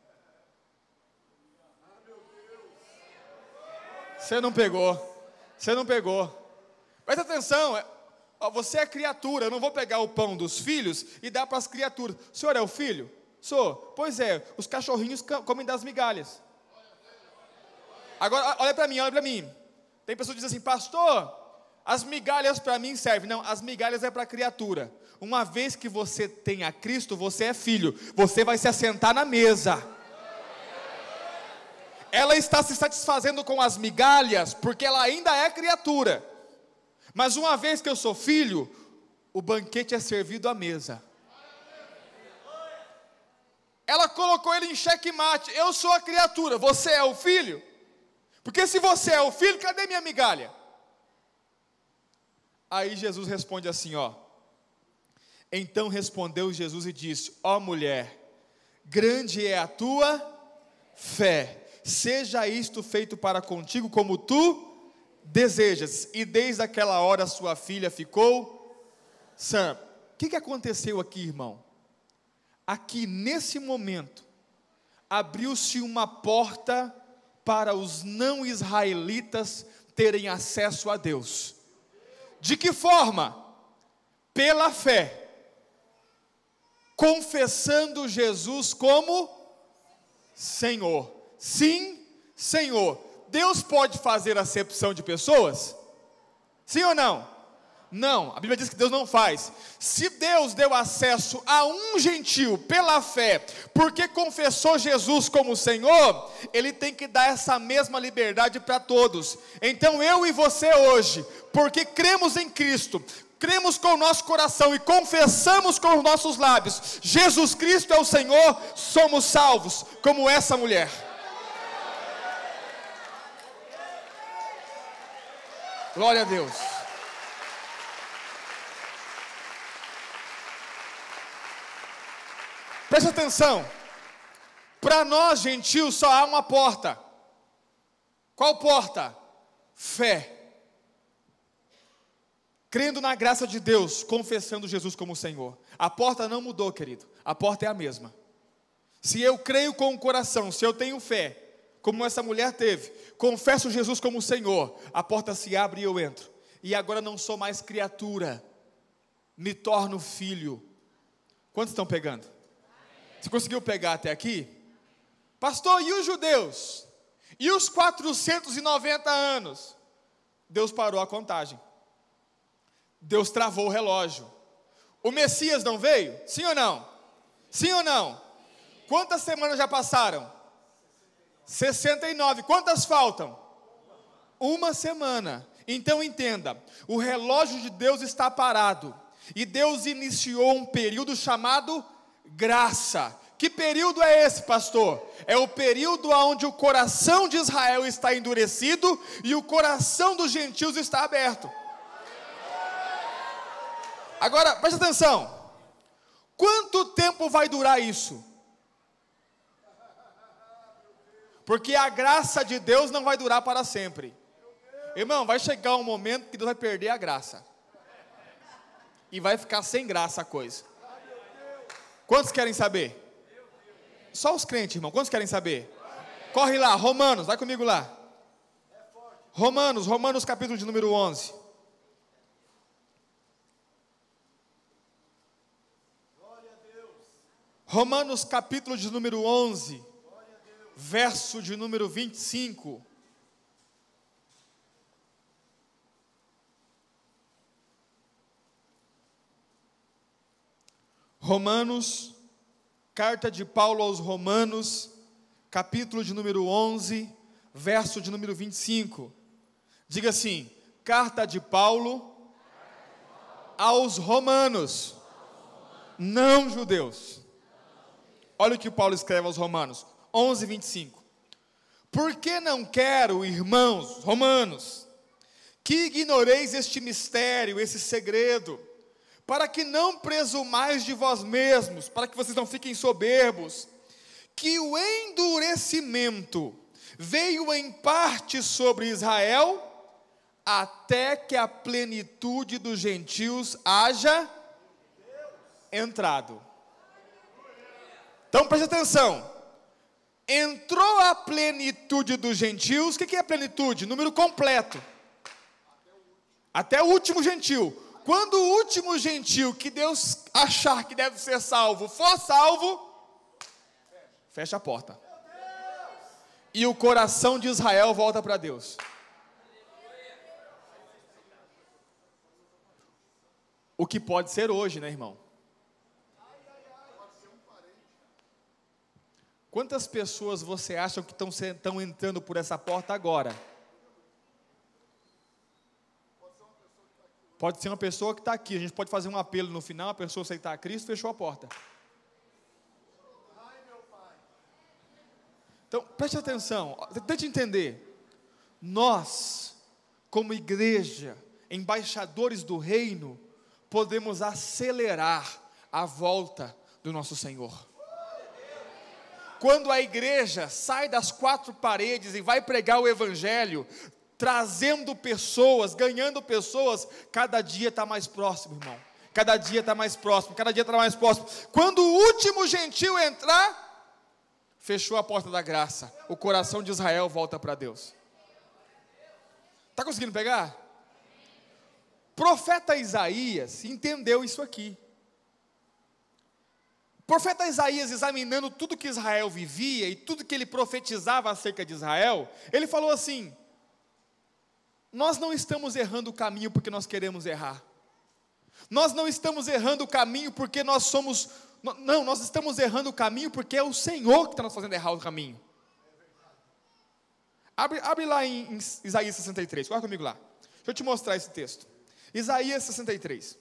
[SPEAKER 2] Você não pegou. Presta atenção, você é criatura, eu não vou pegar o pão dos filhos e dar para as criaturas. O senhor é o filho? Sou. Pois é, os cachorrinhos comem das migalhas. Agora, olha para mim. Tem pessoas que dizem assim: pastor, as migalhas para mim servem. Não, as migalhas é para a criatura. Uma vez que você tem a Cristo, você é filho. Você vai se assentar na mesa. ela está se satisfazendo com as migalhas, porque ela ainda é criatura. Mas uma vez que eu sou filho, o banquete é servido à mesa. Ela colocou ele em xeque-mate. Eu sou a criatura, você é o filho? Porque se você é o filho, cadê minha migalha? Aí Jesus responde assim, ó. Então respondeu Jesus e disse: ó mulher, grande é a tua fé, seja isto feito para contigo como tu desejas. E desde aquela hora sua filha ficou sã. O que aconteceu aqui, irmão? Aqui nesse momento, abriu-se uma porta para os não israelitas terem acesso a Deus. De que forma? Pela fé. Confessando Jesus como Senhor. Sim, Senhor. Deus pode fazer acepção de pessoas? Sim ou não? Não, a Bíblia diz que Deus não faz. Se Deus deu acesso a um gentil pela fé, porque confessou Jesus como Senhor, Ele tem que dar essa mesma liberdade para todos. Então eu e você hoje, porque cremos em Cristo, cremos com o nosso coração e confessamos com os nossos lábios, Jesus Cristo é o Senhor, somos salvos, como essa mulher. Glória a Deus. Preste atenção, para nós gentios só há uma porta. Qual porta? Fé. Crendo na graça de Deus, confessando Jesus como Senhor. A porta não mudou, querido, a porta é a mesma. Se eu creio com o coração, se eu tenho fé, como essa mulher teve, confesso Jesus como Senhor, a porta se abre e eu entro. E agora não sou mais criatura, me torno filho. Quantos estão pegando? Você conseguiu pegar até aqui? Pastor, e os judeus? E os 490 anos? Deus parou a contagem. Deus travou o relógio. O Messias não veio? Sim ou não? Sim ou não? Quantas semanas já passaram? 69. Quantas faltam? Uma semana. Então entenda, o relógio de Deus está parado. E Deus iniciou um período chamado graça. Que período é esse, pastor? É o período onde o coração de Israel está endurecido e o coração dos gentios está aberto. Agora, preste atenção. Quanto tempo vai durar isso? Porque a graça de Deus não vai durar para sempre. Irmão, vai chegar um momento que Deus vai perder a graça. E vai ficar sem graça a coisa. Quantos querem saber? Só os crentes, irmão. Quantos querem saber? Corre lá, Romanos, vai comigo lá. Romanos capítulo de número 11. Romanos capítulo de número 11, verso de número 25. Romanos, carta de Paulo aos Romanos, capítulo de número 11, verso de número 25. Diga assim: carta de Paulo aos Romanos, não judeus. Olha o que Paulo escreve aos Romanos, 11, 25. Porque não quero, irmãos romanos, que ignoreis este mistério, esse segredo, para que não presumais de vós mesmos, para que vocês não fiquem soberbos, que o endurecimento veio em parte sobre Israel, até que a plenitude dos gentios haja entrado. Então preste atenção, entrou a plenitude dos gentios. O que é a plenitude? Número completo, até o último gentil. Quando o último gentil que Deus achar que deve ser salvo, for salvo, fecha a porta. E o coração de Israel volta para Deus. O que pode ser hoje, né, irmão? Quantas pessoas você acha que estão entrando por essa porta agora? Pode ser uma pessoa que está aqui. A gente pode fazer um apelo no final, a pessoa aceitar a Cristo, fechou a porta. Então, preste atenção, tente entender. Nós, como igreja, embaixadores do reino, podemos acelerar a volta do nosso Senhor. Quando a igreja sai das quatro paredes e vai pregar o evangelho, trazendo pessoas, ganhando pessoas, cada dia está mais próximo, irmão. Cada dia está mais próximo, cada dia está mais próximo. Quando o último gentil entrar, fechou a porta da graça. O coração de Israel volta para Deus. Está conseguindo pegar? Profeta Isaías entendeu isso aqui. Profeta Isaías, examinando tudo que Israel vivia e tudo que ele profetizava acerca de Israel, ele falou assim: nós não estamos errando o caminho porque nós queremos errar. Nós não estamos errando o caminho porque nós somos... Não, nós estamos errando o caminho porque é o Senhor que está nos fazendo errar o caminho. Abre lá em Isaías 63, corre comigo lá. Deixa eu te mostrar esse texto. Isaías 63.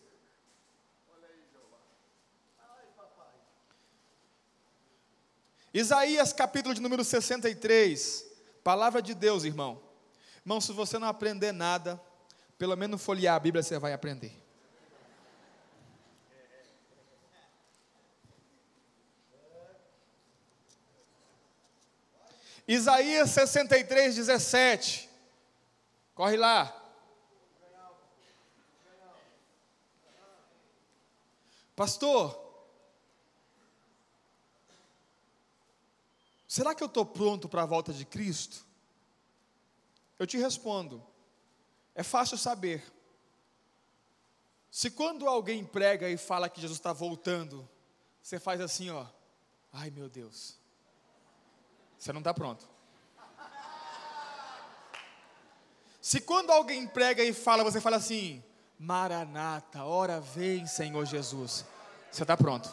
[SPEAKER 2] Isaías capítulo de número 63. Palavra de Deus, irmão. Irmão, se você não aprender nada, pelo menos folhear a Bíblia você vai aprender. Isaías 63, 17. Corre lá. Pastor, será que eu estou pronto para a volta de Cristo? Eu te respondo, é fácil saber. Se quando alguém prega e fala que Jesus está voltando, você faz assim, ó, ai meu Deus, você não está pronto. Se quando alguém prega e fala, você fala assim, Maranata, ora vem Senhor Jesus, você está pronto.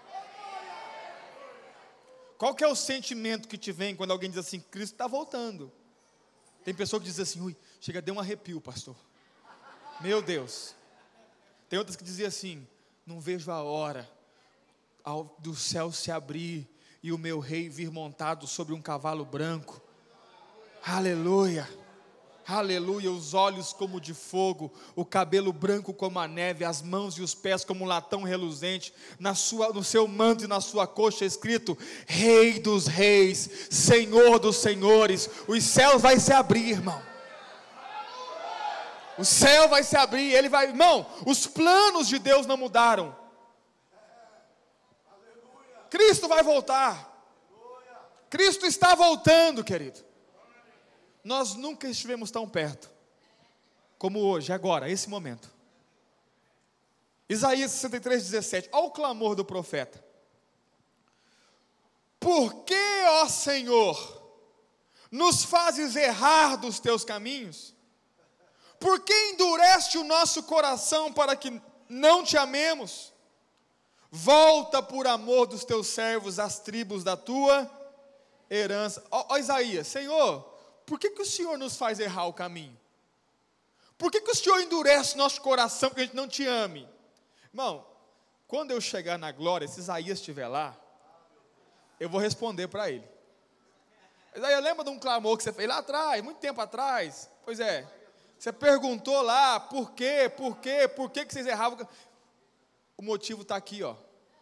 [SPEAKER 2] Qual que é o sentimento que te vem quando alguém diz assim, Cristo está voltando? Tem pessoa que diz assim, ui, chega, deu um arrepio, pastor. Meu Deus. Tem outras que diziam assim, não vejo a hora do céu se abrir e o meu rei vir montado sobre um cavalo branco. Aleluia. Aleluia, os olhos como de fogo, o cabelo branco como a neve, as mãos e os pés como um latão reluzente, no seu manto e na sua coxa escrito, Rei dos reis, Senhor dos senhores. Os céus vai se abrir, irmão. O céu vai se abrir, ele vai, irmão, os planos de Deus não mudaram. Cristo vai voltar. Cristo está voltando, querido. Nós nunca estivemos tão perto como hoje, agora, esse momento. Isaías 63, 17. Olha o clamor do profeta. Por que, ó Senhor, nos fazes errar dos teus caminhos? Por que endurece o nosso coração para que não te amemos? Volta por amor dos teus servos às tribos da tua herança. Ó Isaías, Senhor, por que o Senhor nos faz errar o caminho? Por que o Senhor endurece nosso coração para que a gente não te ame? Irmão, quando eu chegar na glória, se Isaías estiver lá, eu vou responder para ele. Isaías, lembra de um clamor que você fez lá atrás, muito tempo atrás? Pois é, você perguntou lá, por que vocês erravam? O motivo está aqui, ó.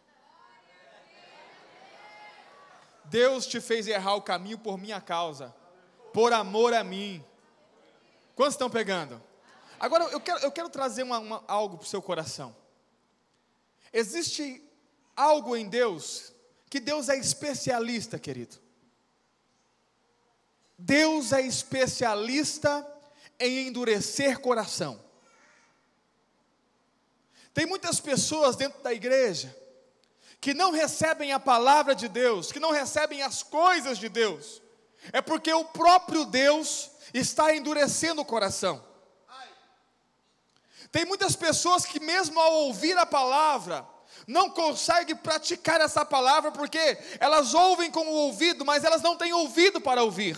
[SPEAKER 2] Deus te fez errar o caminho por minha causa. Por amor a mim. Quantos estão pegando? Agora eu quero trazer algo para o seu coração. Existe algo em Deus, que Deus é especialista, querido. Deus é especialista em endurecer coração. Tem muitas pessoas dentro da igreja que não recebem a palavra de Deus, que não recebem as coisas de Deus. É porque o próprio Deus está endurecendo o coração. Tem muitas pessoas que mesmo ao ouvir a palavra, não conseguem praticar essa palavra, porque elas ouvem com o ouvido, mas elas não têm ouvido para ouvir.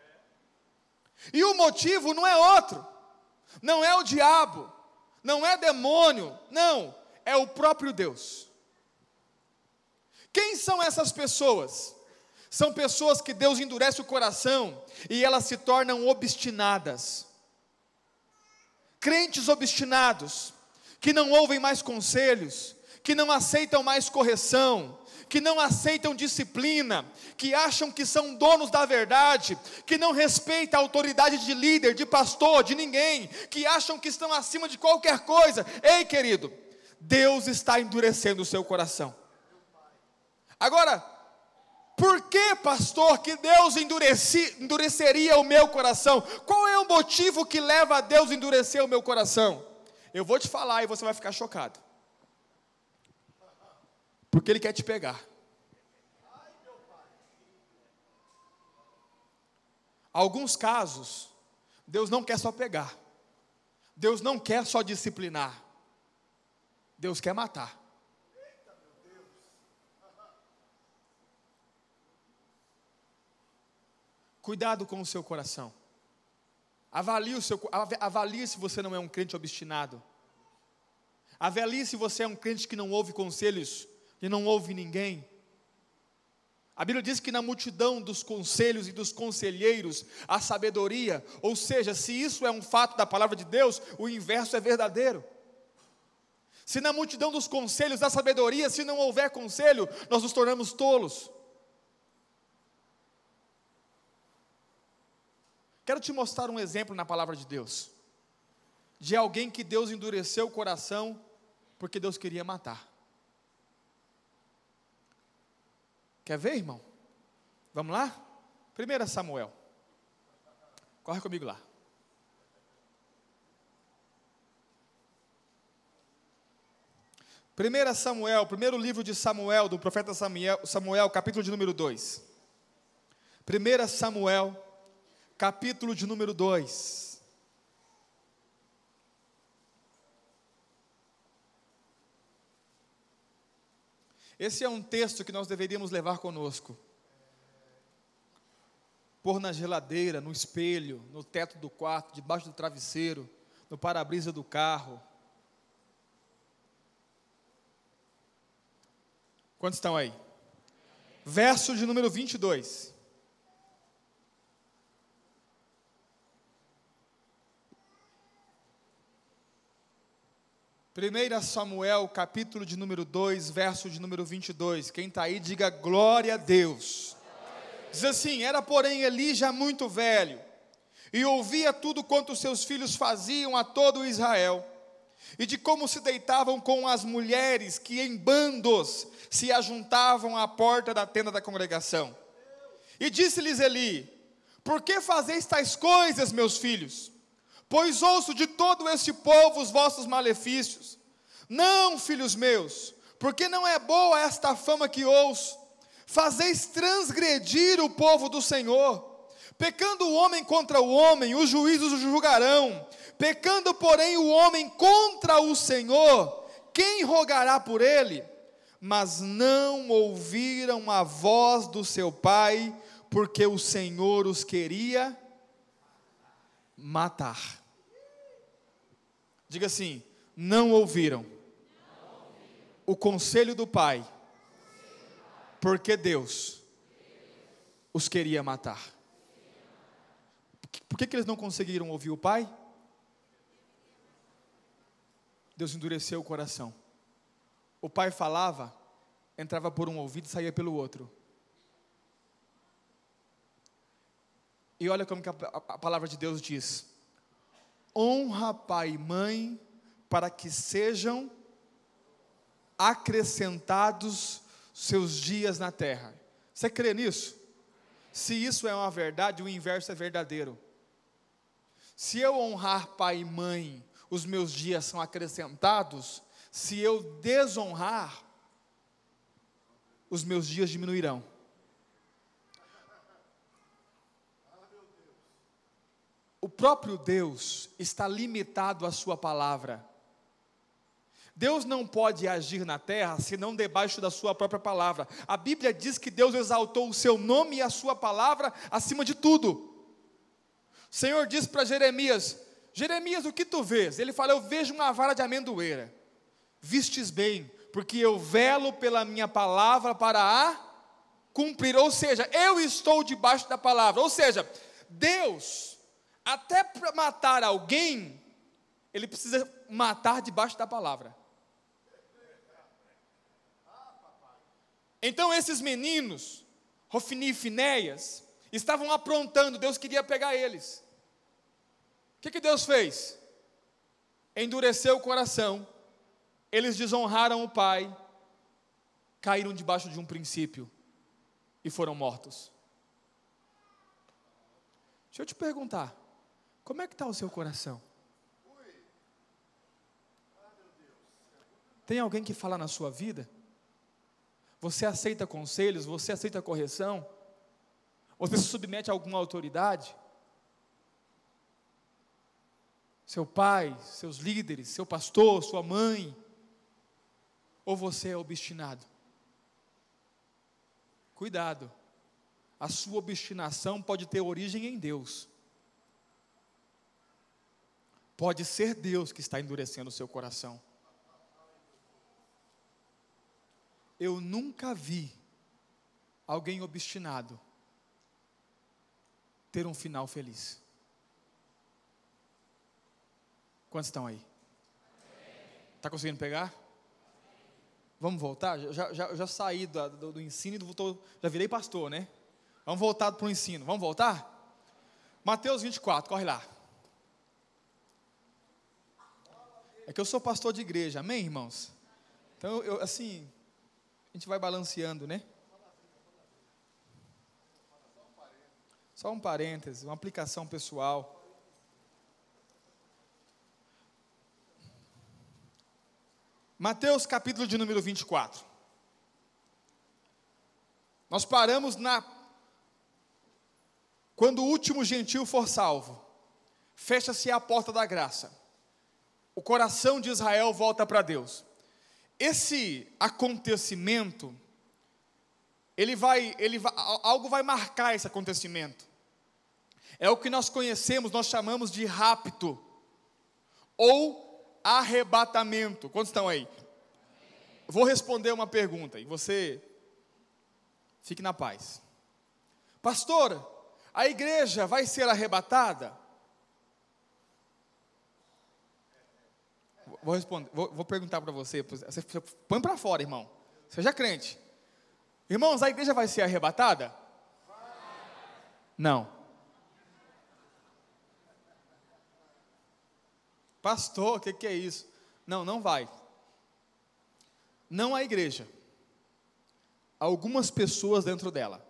[SPEAKER 2] E o motivo não é outro, não é o diabo, não é demônio, não, é o próprio Deus. Quem são essas pessoas? São pessoas que Deus endurece o coração e elas se tornam obstinadas. Crentes obstinados, que não ouvem mais conselhos, que não aceitam mais correção, que não aceitam disciplina, que acham que são donos da verdade, que não respeitam a autoridade de líder, de pastor, de ninguém, que acham que estão acima de qualquer coisa. Ei, querido, Deus está endurecendo o seu coração. Agora, por que, pastor, que Deus endureceria o meu coração? Qual é o motivo que leva a Deus a endurecer o meu coração? Eu vou te falar e você vai ficar chocado. Porque Ele quer te pegar. Alguns casos, Deus não quer só pegar. Deus não quer só disciplinar. Deus quer matar. Cuidado com o seu coração. Avalie se você não é um crente obstinado. Avalie se você é um crente que não ouve conselhos, que não ouve ninguém. A Bíblia diz que na multidão dos conselhos e dos conselheiros, há sabedoria. Ou seja, se isso é um fato da palavra de Deus, o inverso é verdadeiro. Se na multidão dos conselhos há sabedoria, se não houver conselho, nós nos tornamos tolos. Quero te mostrar um exemplo na palavra de Deus, de alguém que Deus endureceu o coração, porque Deus queria matar. Quer ver, irmão? Vamos lá? 1 Samuel. Corre comigo lá. 1 Samuel, primeiro livro de Samuel, do profeta Samuel, capítulo de número 2. 1 Samuel, capítulo de número 2. Esse é um texto que nós deveríamos levar conosco. Pôr na geladeira, no espelho, no teto do quarto, debaixo do travesseiro, no para-brisa do carro. Quantos estão aí? Verso de número 22. 1 Samuel, capítulo de número 2, verso de número 22. Quem está aí, diga glória a Deus. Diz assim: era porém Eli já muito velho, e ouvia tudo quanto seus filhos faziam a todo Israel, e de como se deitavam com as mulheres que em bandos se ajuntavam à porta da tenda da congregação. E disse-lhes Eli: por que fazeis tais coisas, meus filhos? Pois ouço de todo este povo os vossos malefícios. Não, filhos meus, porque não é boa esta fama que ouço. Fazeis transgredir o povo do Senhor. Pecando o homem contra o homem, os juízes o julgarão. Pecando, porém, o homem contra o Senhor, quem rogará por ele? Mas não ouviram a voz do seu pai, porque o Senhor os queria matar. Diga assim: não ouviram o conselho do pai, porque Deus os queria matar. Por que eles não conseguiram ouvir o pai? Deus endureceu o coração. O pai falava, entrava por um ouvido e saía pelo outro. E olha como que a palavra de Deus diz: honra pai e mãe, para que sejam acrescentados seus dias na terra. Você crê nisso? Se isso é uma verdade, o inverso é verdadeiro. Se eu honrar pai e mãe, os meus dias são acrescentados. Se eu desonrar, os meus dias diminuirão. O próprio Deus está limitado à sua palavra. Deus não pode agir na terra senão debaixo da sua própria palavra. A Bíblia diz que Deus exaltou o seu nome e a sua palavra acima de tudo. O Senhor disse para Jeremias: Jeremias, o que tu vês? Ele fala: eu vejo uma vara de amendoeira. Vistes bem, porque eu velo pela minha palavra para a cumprir. Ou seja, eu estou debaixo da palavra. Ou seja, Deus, até para matar alguém, Ele precisa matar debaixo da palavra. Então esses meninos, Hofni e Finéias, estavam aprontando, Deus queria pegar eles. O que Deus fez? Endureceu o coração, eles desonraram o pai, caíram debaixo de um princípio e foram mortos. Deixa eu te perguntar, como é que está o seu coração? Tem alguém que fala na sua vida? Você aceita conselhos? Você aceita correção? Você se submete a alguma autoridade? Seu pai, seus líderes, seu pastor, sua mãe? Ou você é obstinado? Cuidado, a sua obstinação pode ter origem em Deus. Pode ser Deus que está endurecendo o seu coração. Eu nunca vi alguém obstinado ter um final feliz. Quantos estão aí? Está conseguindo pegar? Vamos voltar? Já saí do ensino e já virei pastor, né? Vamos voltar para o ensino. Vamos voltar? Mateus 24, corre lá. É que eu sou pastor de igreja, amém, irmãos? Então, assim, a gente vai balanceando, né? Só um parêntese, uma aplicação pessoal. Mateus capítulo de número 24. Nós paramos quando o último gentil for salvo, fecha-se a porta da graça. O coração de Israel volta para Deus. Esse acontecimento, algo vai marcar esse acontecimento. É o que nós conhecemos, nós chamamos de rapto, ou arrebatamento. Quantos estão aí? Vou responder uma pergunta, e você fique na paz. Pastor, a igreja vai ser arrebatada? Vou responder, vou perguntar para você, põe para fora, irmão, seja crente. Irmãos, a igreja vai ser arrebatada? Não. Pastor, o que é isso? Não, não vai. Não a igreja. Algumas pessoas dentro dela.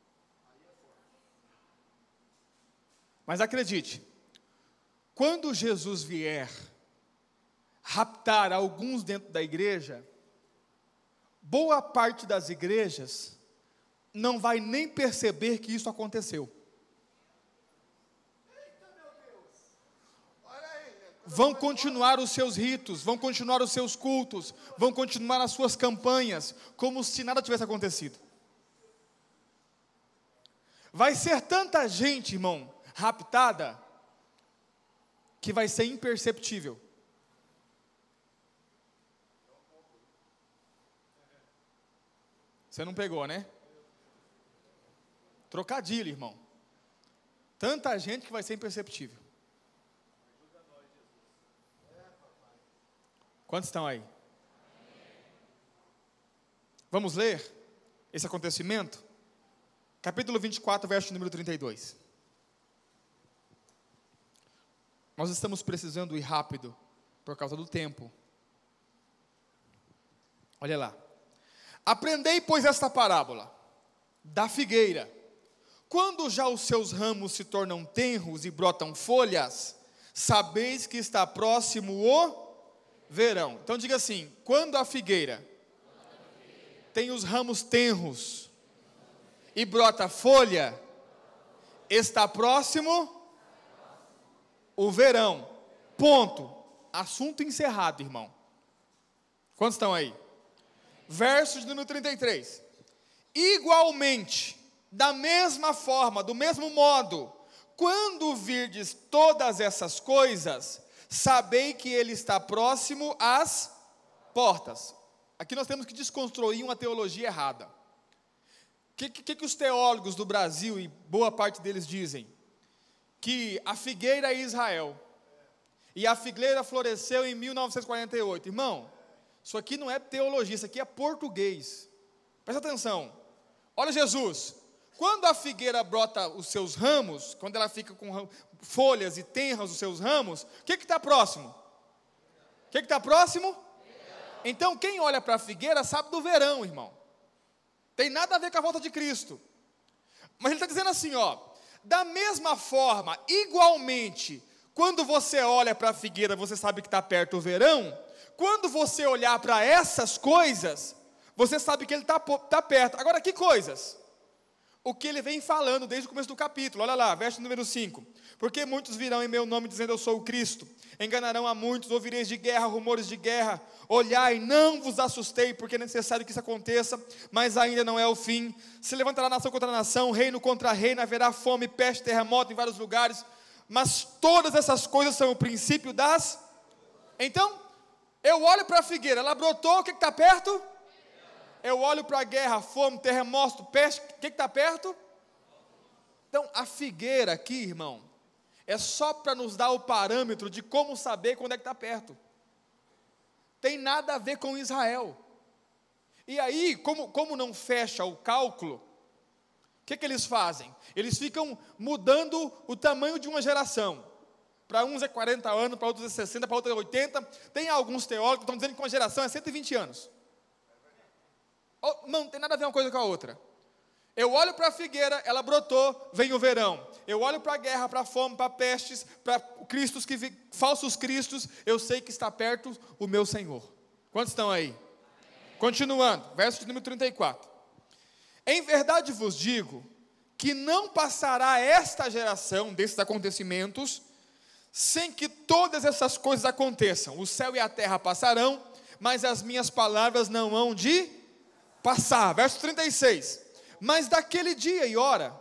[SPEAKER 2] Mas acredite, quando Jesus vier raptar alguns dentro da igreja, boa parte das igrejas não vai nem perceber que isso aconteceu. Vão continuar os seus ritos, vão continuar os seus cultos, vão continuar as suas campanhas, como se nada tivesse acontecido. Vai ser tanta gente, irmão, raptada, que vai ser imperceptível. Você não pegou, né? Trocadilho, irmão. Tanta gente que vai ser imperceptível. Quantos estão aí? Vamos ler esse acontecimento? Capítulo 24, verso número 32. Nós estamos precisando ir rápido, por causa do tempo. Olha lá. Aprendei, pois, esta parábola da figueira. Quando já os seus ramos se tornam tenros e brotam folhas, sabeis que está próximo o verão. Então diga assim: quando a figueira tem os ramos tenros e brota folha, está próximo o verão. Ponto. Assunto encerrado, irmão. Quantos estão aí? Verso de número 33. Igualmente, da mesma forma, do mesmo modo, quando virdes todas essas coisas, sabei que ele está próximo às portas. Aqui nós temos que desconstruir uma teologia errada. O que os teólogos do Brasil, e boa parte deles dizem? Que a figueira é Israel, e a figueira floresceu em 1948. Irmão, isso aqui não é teologia, isso aqui é português. Presta atenção. Olha Jesus. Quando a figueira brota os seus ramos, quando ela fica com folhas e tenra os seus ramos, o que está próximo? O que está próximo? Então, quem olha para a figueira sabe do verão, irmão. Tem nada a ver com a volta de Cristo. Mas ele está dizendo assim, ó, da mesma forma, igualmente, quando você olha para a figueira, você sabe que está perto o verão. Quando você olhar para essas coisas, você sabe que ele está perto. Agora, que coisas? O que ele vem falando desde o começo do capítulo. Olha lá, verso número 5. Porque muitos virão em meu nome dizendo eu sou o Cristo. Enganarão a muitos, ouvireis de guerra, rumores de guerra. Olhai, não vos assustei, porque é necessário que isso aconteça, mas ainda não é o fim. Se levantará nação contra nação, reino contra reino, haverá fome, peste, terremoto em vários lugares. Mas todas essas coisas são o princípio das... Então, eu olho para a figueira, ela brotou, o que está perto? Eu olho para a guerra, fome, terremoto, peste, o que está perto? Então, a figueira aqui, irmão, é só para nos dar o parâmetro de como saber quando é que está perto. Tem nada a ver com Israel. E aí, como não fecha o cálculo, o que eles fazem? Eles ficam mudando o tamanho de uma geração. Para uns é 40 anos, para outros é 60, para outros é 80. Tem alguns teólogos que estão dizendo que uma geração é 120 anos. Não tem nada a ver uma coisa com a outra. Eu olho para a figueira, ela brotou, vem o verão. Eu olho para a guerra, para a fome, para pestes, para cristos falsos cristos, eu sei que está perto o meu Senhor. Quantos estão aí? Continuando, verso de número 34. Em verdade vos digo, que não passará esta geração desses acontecimentos, sem que todas essas coisas aconteçam. O céu e a terra passarão, mas as minhas palavras não hão de passar. Verso 36. Mas daquele dia e hora,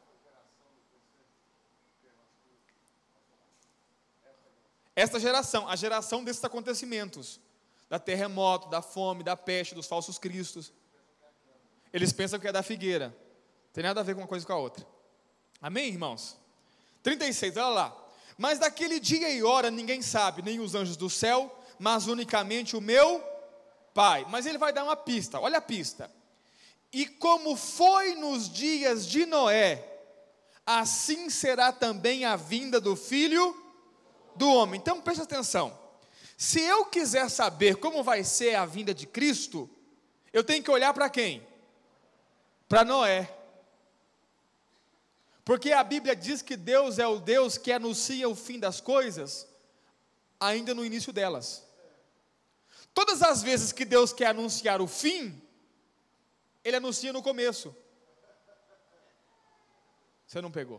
[SPEAKER 2] esta geração, a geração desses acontecimentos, da terremoto, da fome, da peste, dos falsos cristos, eles pensam que é da figueira, tem nada a ver com uma coisa com a outra. Amém, irmãos? 36, olha lá. Mas daquele dia e hora ninguém sabe, nem os anjos do céu, mas unicamente o meu Pai. Mas ele vai dar uma pista, olha a pista. E como foi nos dias de Noé, assim será também a vinda do Filho do Homem. Então preste atenção, se eu quiser saber como vai ser a vinda de Cristo, eu tenho que olhar para quem? Para Noé. Porque a Bíblia diz que Deus é o Deus que anuncia o fim das coisas, ainda no início delas. Todas as vezes que Deus quer anunciar o fim, Ele anuncia no começo. Você não pegou?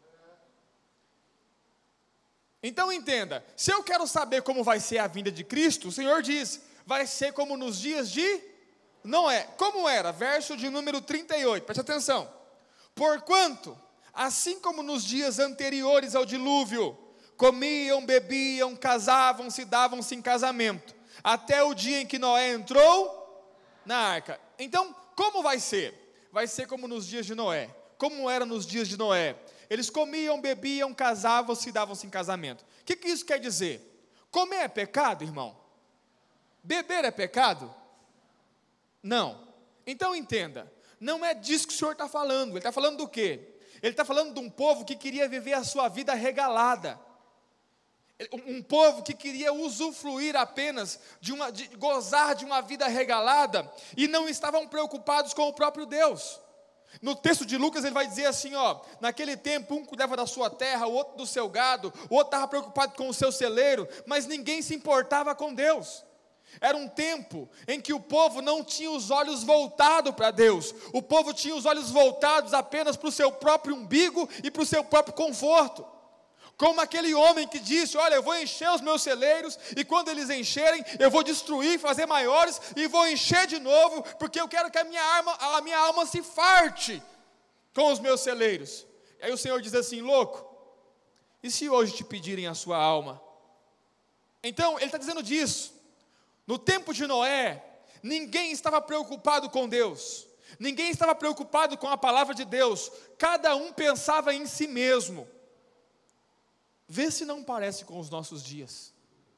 [SPEAKER 2] Então entenda, se eu quero saber como vai ser a vinda de Cristo, o Senhor diz, vai ser como nos dias de Noé. Como era? Verso de número 38, preste atenção. Porquanto, assim como nos dias anteriores ao dilúvio, comiam, bebiam, casavam-se, davam-se em casamento, até o dia em que Noé entrou na arca. Então, como vai ser? Vai ser como nos dias de Noé. Como era nos dias de Noé? Eles comiam, bebiam, casavam-se e davam-se em casamento. O que isso quer dizer? Comer é pecado, irmão? Beber é pecado? Não. Então entenda, não é disso que o Senhor está falando. Ele está falando do quê? Ele está falando de um povo que queria viver a sua vida regalada. Um povo que queria usufruir apenas de gozar de uma vida regalada e não estavam preocupados com o próprio Deus. No texto de Lucas ele vai dizer assim, ó, naquele tempo um cuidava da sua terra, o outro do seu gado, o outro estava preocupado com o seu celeiro, mas ninguém se importava com Deus. Era um tempo em que o povo não tinha os olhos voltados para Deus, o povo tinha os olhos voltados apenas para o seu próprio umbigo e para o seu próprio conforto. Como aquele homem que disse: olha, eu vou encher os meus celeiros, e quando eles encherem, eu vou destruir, fazer maiores, e vou encher de novo, porque eu quero que a minha alma se farte com os meus celeiros. E aí o Senhor diz assim: louco, e se hoje te pedirem a sua alma? Então, ele está dizendo disso. No tempo de Noé, ninguém estava preocupado com Deus, ninguém estava preocupado com a palavra de Deus, cada um pensava em si mesmo. Vê se não parece com os nossos dias.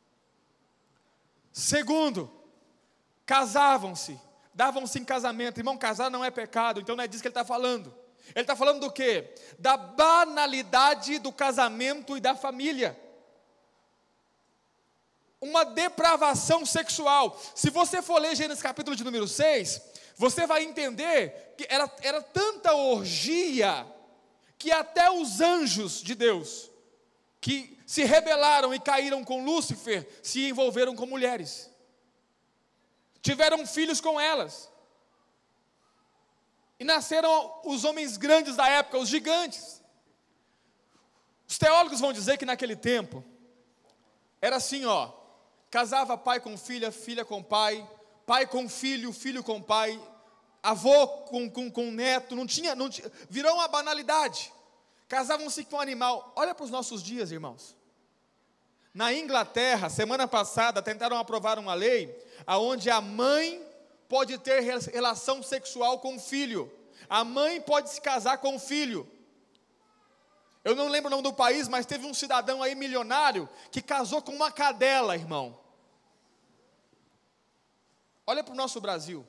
[SPEAKER 2] Segundo, casavam-se, davam-se em casamento. Irmão, casar não é pecado, então não é disso que ele está falando. Ele está falando do quê? Da banalidade do casamento e da família. Uma depravação sexual. Se você for ler Gênesis capítulo de número 6, você vai entender que era tanta orgia, que até os anjos de Deus, que se rebelaram e caíram com Lúcifer, se envolveram com mulheres, tiveram filhos com elas, e nasceram os homens grandes da época, os gigantes. Os teólogos vão dizer que naquele tempo, era assim, casava pai com filha, filha com pai, pai com filho, filho com pai, avô com neto, não tinha, virou uma banalidade. Casavam-se com animal. Olha para os nossos dias, irmãos. Na Inglaterra, semana passada, tentaram aprovar uma lei onde a mãe pode ter relação sexual com o filho. A mãe pode se casar com o filho. Eu não lembro o nome do país, mas teve um cidadão aí milionário que casou com uma cadela, irmão. Olha para o nosso Brasil.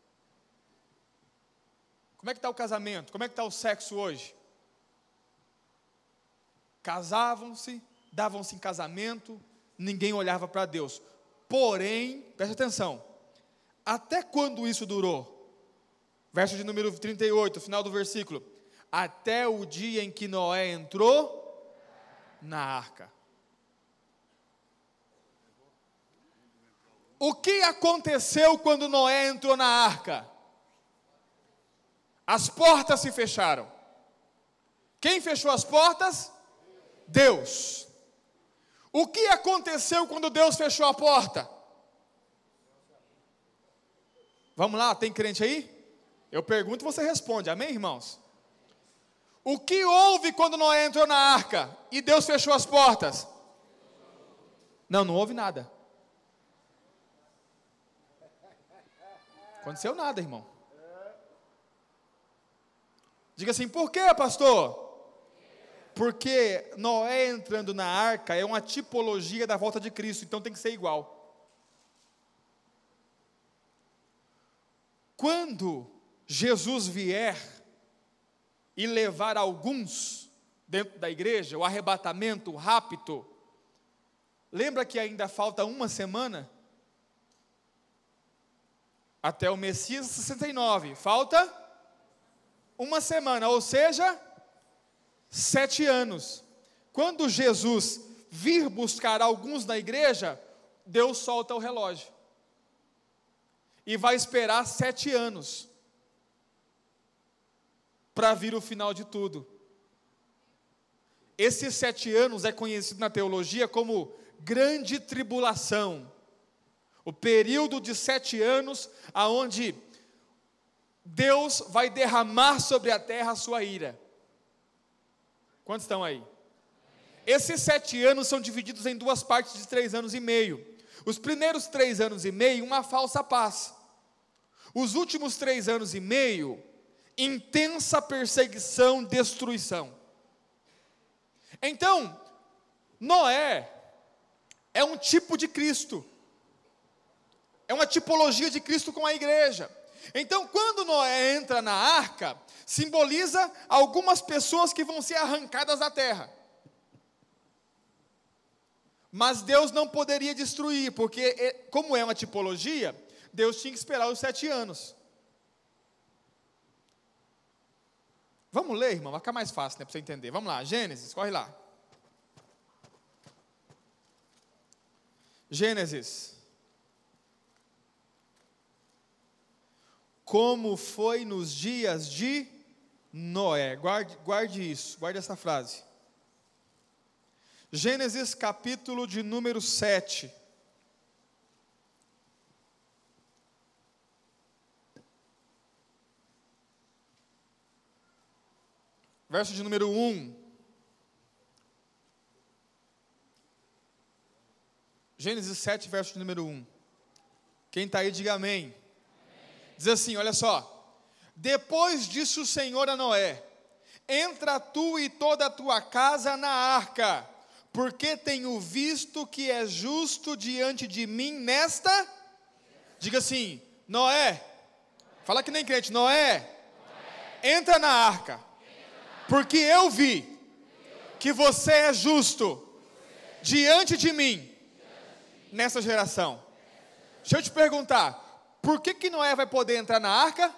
[SPEAKER 2] Como é que está o casamento? Como é que está o sexo hoje? Casavam-se, davam-se em casamento, ninguém olhava para Deus. Porém, preste atenção, até quando isso durou? Verso de número 38, final do versículo. Até o dia em que Noé entrou na arca. O que aconteceu quando Noé entrou na arca? As portas se fecharam. Quem fechou as portas? Deus. O que aconteceu quando Deus fechou a porta? Vamos lá, tem crente aí? Eu pergunto e você responde, amém, irmãos? O que houve quando Noé entrou na arca e Deus fechou as portas? Não houve nada. Aconteceu nada, irmão. Diga assim: por quê, pastor? Porque Noé entrando na arca é uma tipologia da volta de Cristo, então tem que ser igual. Quando Jesus vier e levar alguns dentro da igreja, o arrebatamento, o rapto, lembra que ainda falta uma semana até o Messias 69, falta uma semana, ou seja, 7 anos. Quando Jesus vir buscar alguns na igreja, Deus solta o relógio e vai esperar 7 anos para vir o final de tudo. Esses 7 anos é conhecido na teologia como grande tribulação, o período de 7 anos aonde Deus vai derramar sobre a terra a sua ira. Quantos estão aí? Esses 7 anos são divididos em 2 partes de 3 anos e meio. Os primeiros 3 anos e meio, uma falsa paz. Os últimos 3 anos e meio, intensa perseguição, destruição. Então, Noé é um tipo de Cristo. É uma tipologia de Cristo com a igreja. Então, quando Noé entra na arca, simboliza algumas pessoas que vão ser arrancadas da terra. Mas Deus não poderia destruir, porque como é uma tipologia, Deus tinha que esperar os 7 anos. Vamos ler, irmão, vai ficar mais fácil, né, para você entender. Vamos lá, Gênesis, corre lá. Gênesis. Como foi nos dias de Noé. Guarde isso, guarde essa frase. Gênesis capítulo de número 7. Verso de número 1. Gênesis 7, verso de número 1. Quem está aí, diga amém. Amém. Diz assim, olha só. Depois disse o Senhor a Noé: entra tu e toda a tua casa na arca, porque tenho visto que é justo diante de mim nesta... Diga assim, Noé. Fala que nem crente, Noé. Entra na arca, porque eu vi que você é justo diante de mim nessa geração. Deixa eu te perguntar, por que Noé vai poder entrar na arca?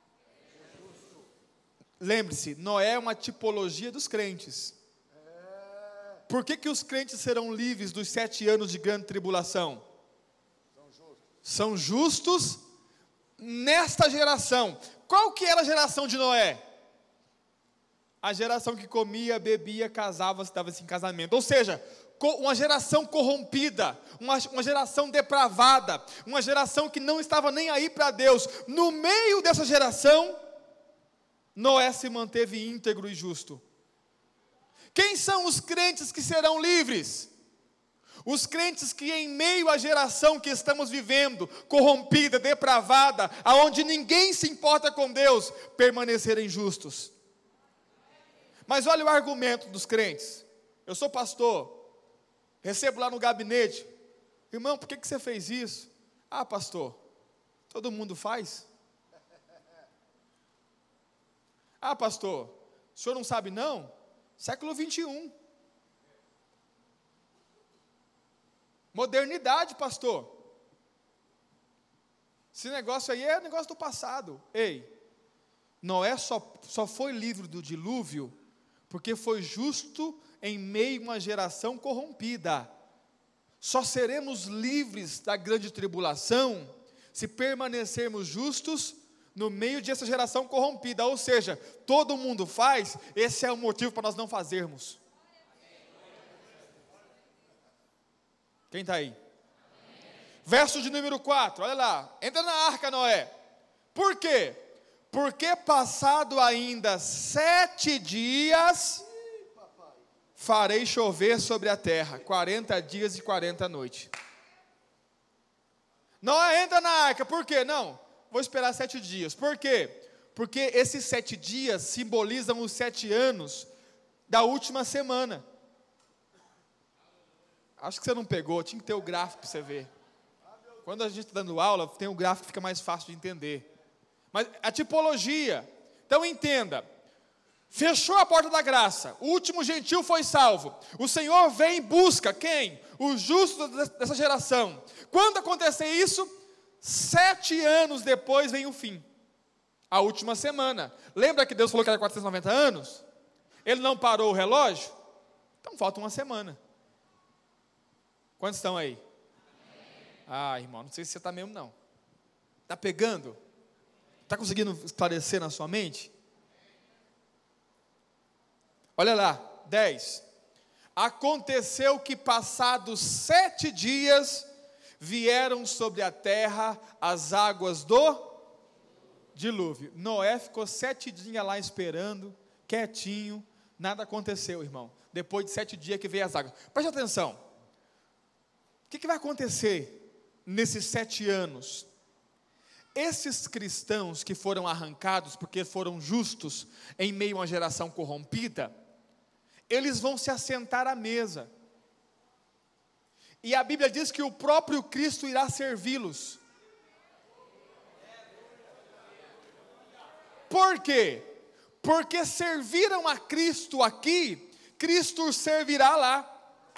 [SPEAKER 2] Lembre-se, Noé é uma tipologia dos crentes. Por que os crentes serão livres dos 7 anos de grande tribulação? São justos nesta geração. Qual que era a geração de Noé? A geração que comia, bebia, casava, estava em casamento. Ou seja, uma geração corrompida, uma geração depravada, uma geração que não estava nem aí para Deus. No meio dessa geração, Noé se manteve íntegro e justo. Quem são os crentes que serão livres? Os crentes que em meio à geração que estamos vivendo, corrompida, depravada, aonde ninguém se importa com Deus, permanecerem justos. Mas olha o argumento dos crentes. Eu sou pastor, recebo lá no gabinete: irmão, por que você fez isso? Ah, pastor, todo mundo faz. Ah, pastor, o senhor não sabe não? Século 21. Modernidade, pastor. Esse negócio aí é negócio do passado. Ei, Noé só foi livre do dilúvio porque foi justo em meio a uma geração corrompida. Só seremos livres da grande tribulação se permanecermos justos no meio dessa geração corrompida. Ou seja, todo mundo faz, esse é o motivo para nós não fazermos. Quem está aí? Verso de número 4, olha lá. Entra na arca, Noé. Por quê? Porque passado ainda 7 dias, farei chover sobre a terra, 40 dias e 40 noites. Noé entra na arca, por quê? Não, vou esperar 7 dias. Por quê? Porque esses 7 dias simbolizam os 7 anos da última semana. Acho que você não pegou, tinha que ter o gráfico para você ver. Quando a gente está dando aula, tem o gráfico que fica mais fácil de entender. Mas a tipologia, então entenda. Fechou a porta da graça, o último gentil foi salvo. O Senhor vem e busca quem? Os justos dessa geração. Quando acontecer isso, 7 anos depois vem o fim. A última semana. Lembra que Deus falou que era 490 anos? Ele não parou o relógio? Então falta uma semana. Quantos estão aí? Ah, irmão, não sei se você está mesmo não. Está pegando? Está conseguindo esclarecer na sua mente? Olha lá, 10. Aconteceu que passados 7 dias, vieram sobre a terra as águas do dilúvio. Noé ficou 7 dias lá esperando, quietinho, nada aconteceu, irmão. Depois de 7 dias que veio as águas. Preste atenção. O que vai acontecer nesses 7 anos? Esses cristãos que foram arrancados porque foram justos em meio a uma geração corrompida, eles vão se assentar à mesa. E a Bíblia diz que o próprio Cristo irá servi-los. Por quê? Porque serviram a Cristo aqui, Cristo servirá lá.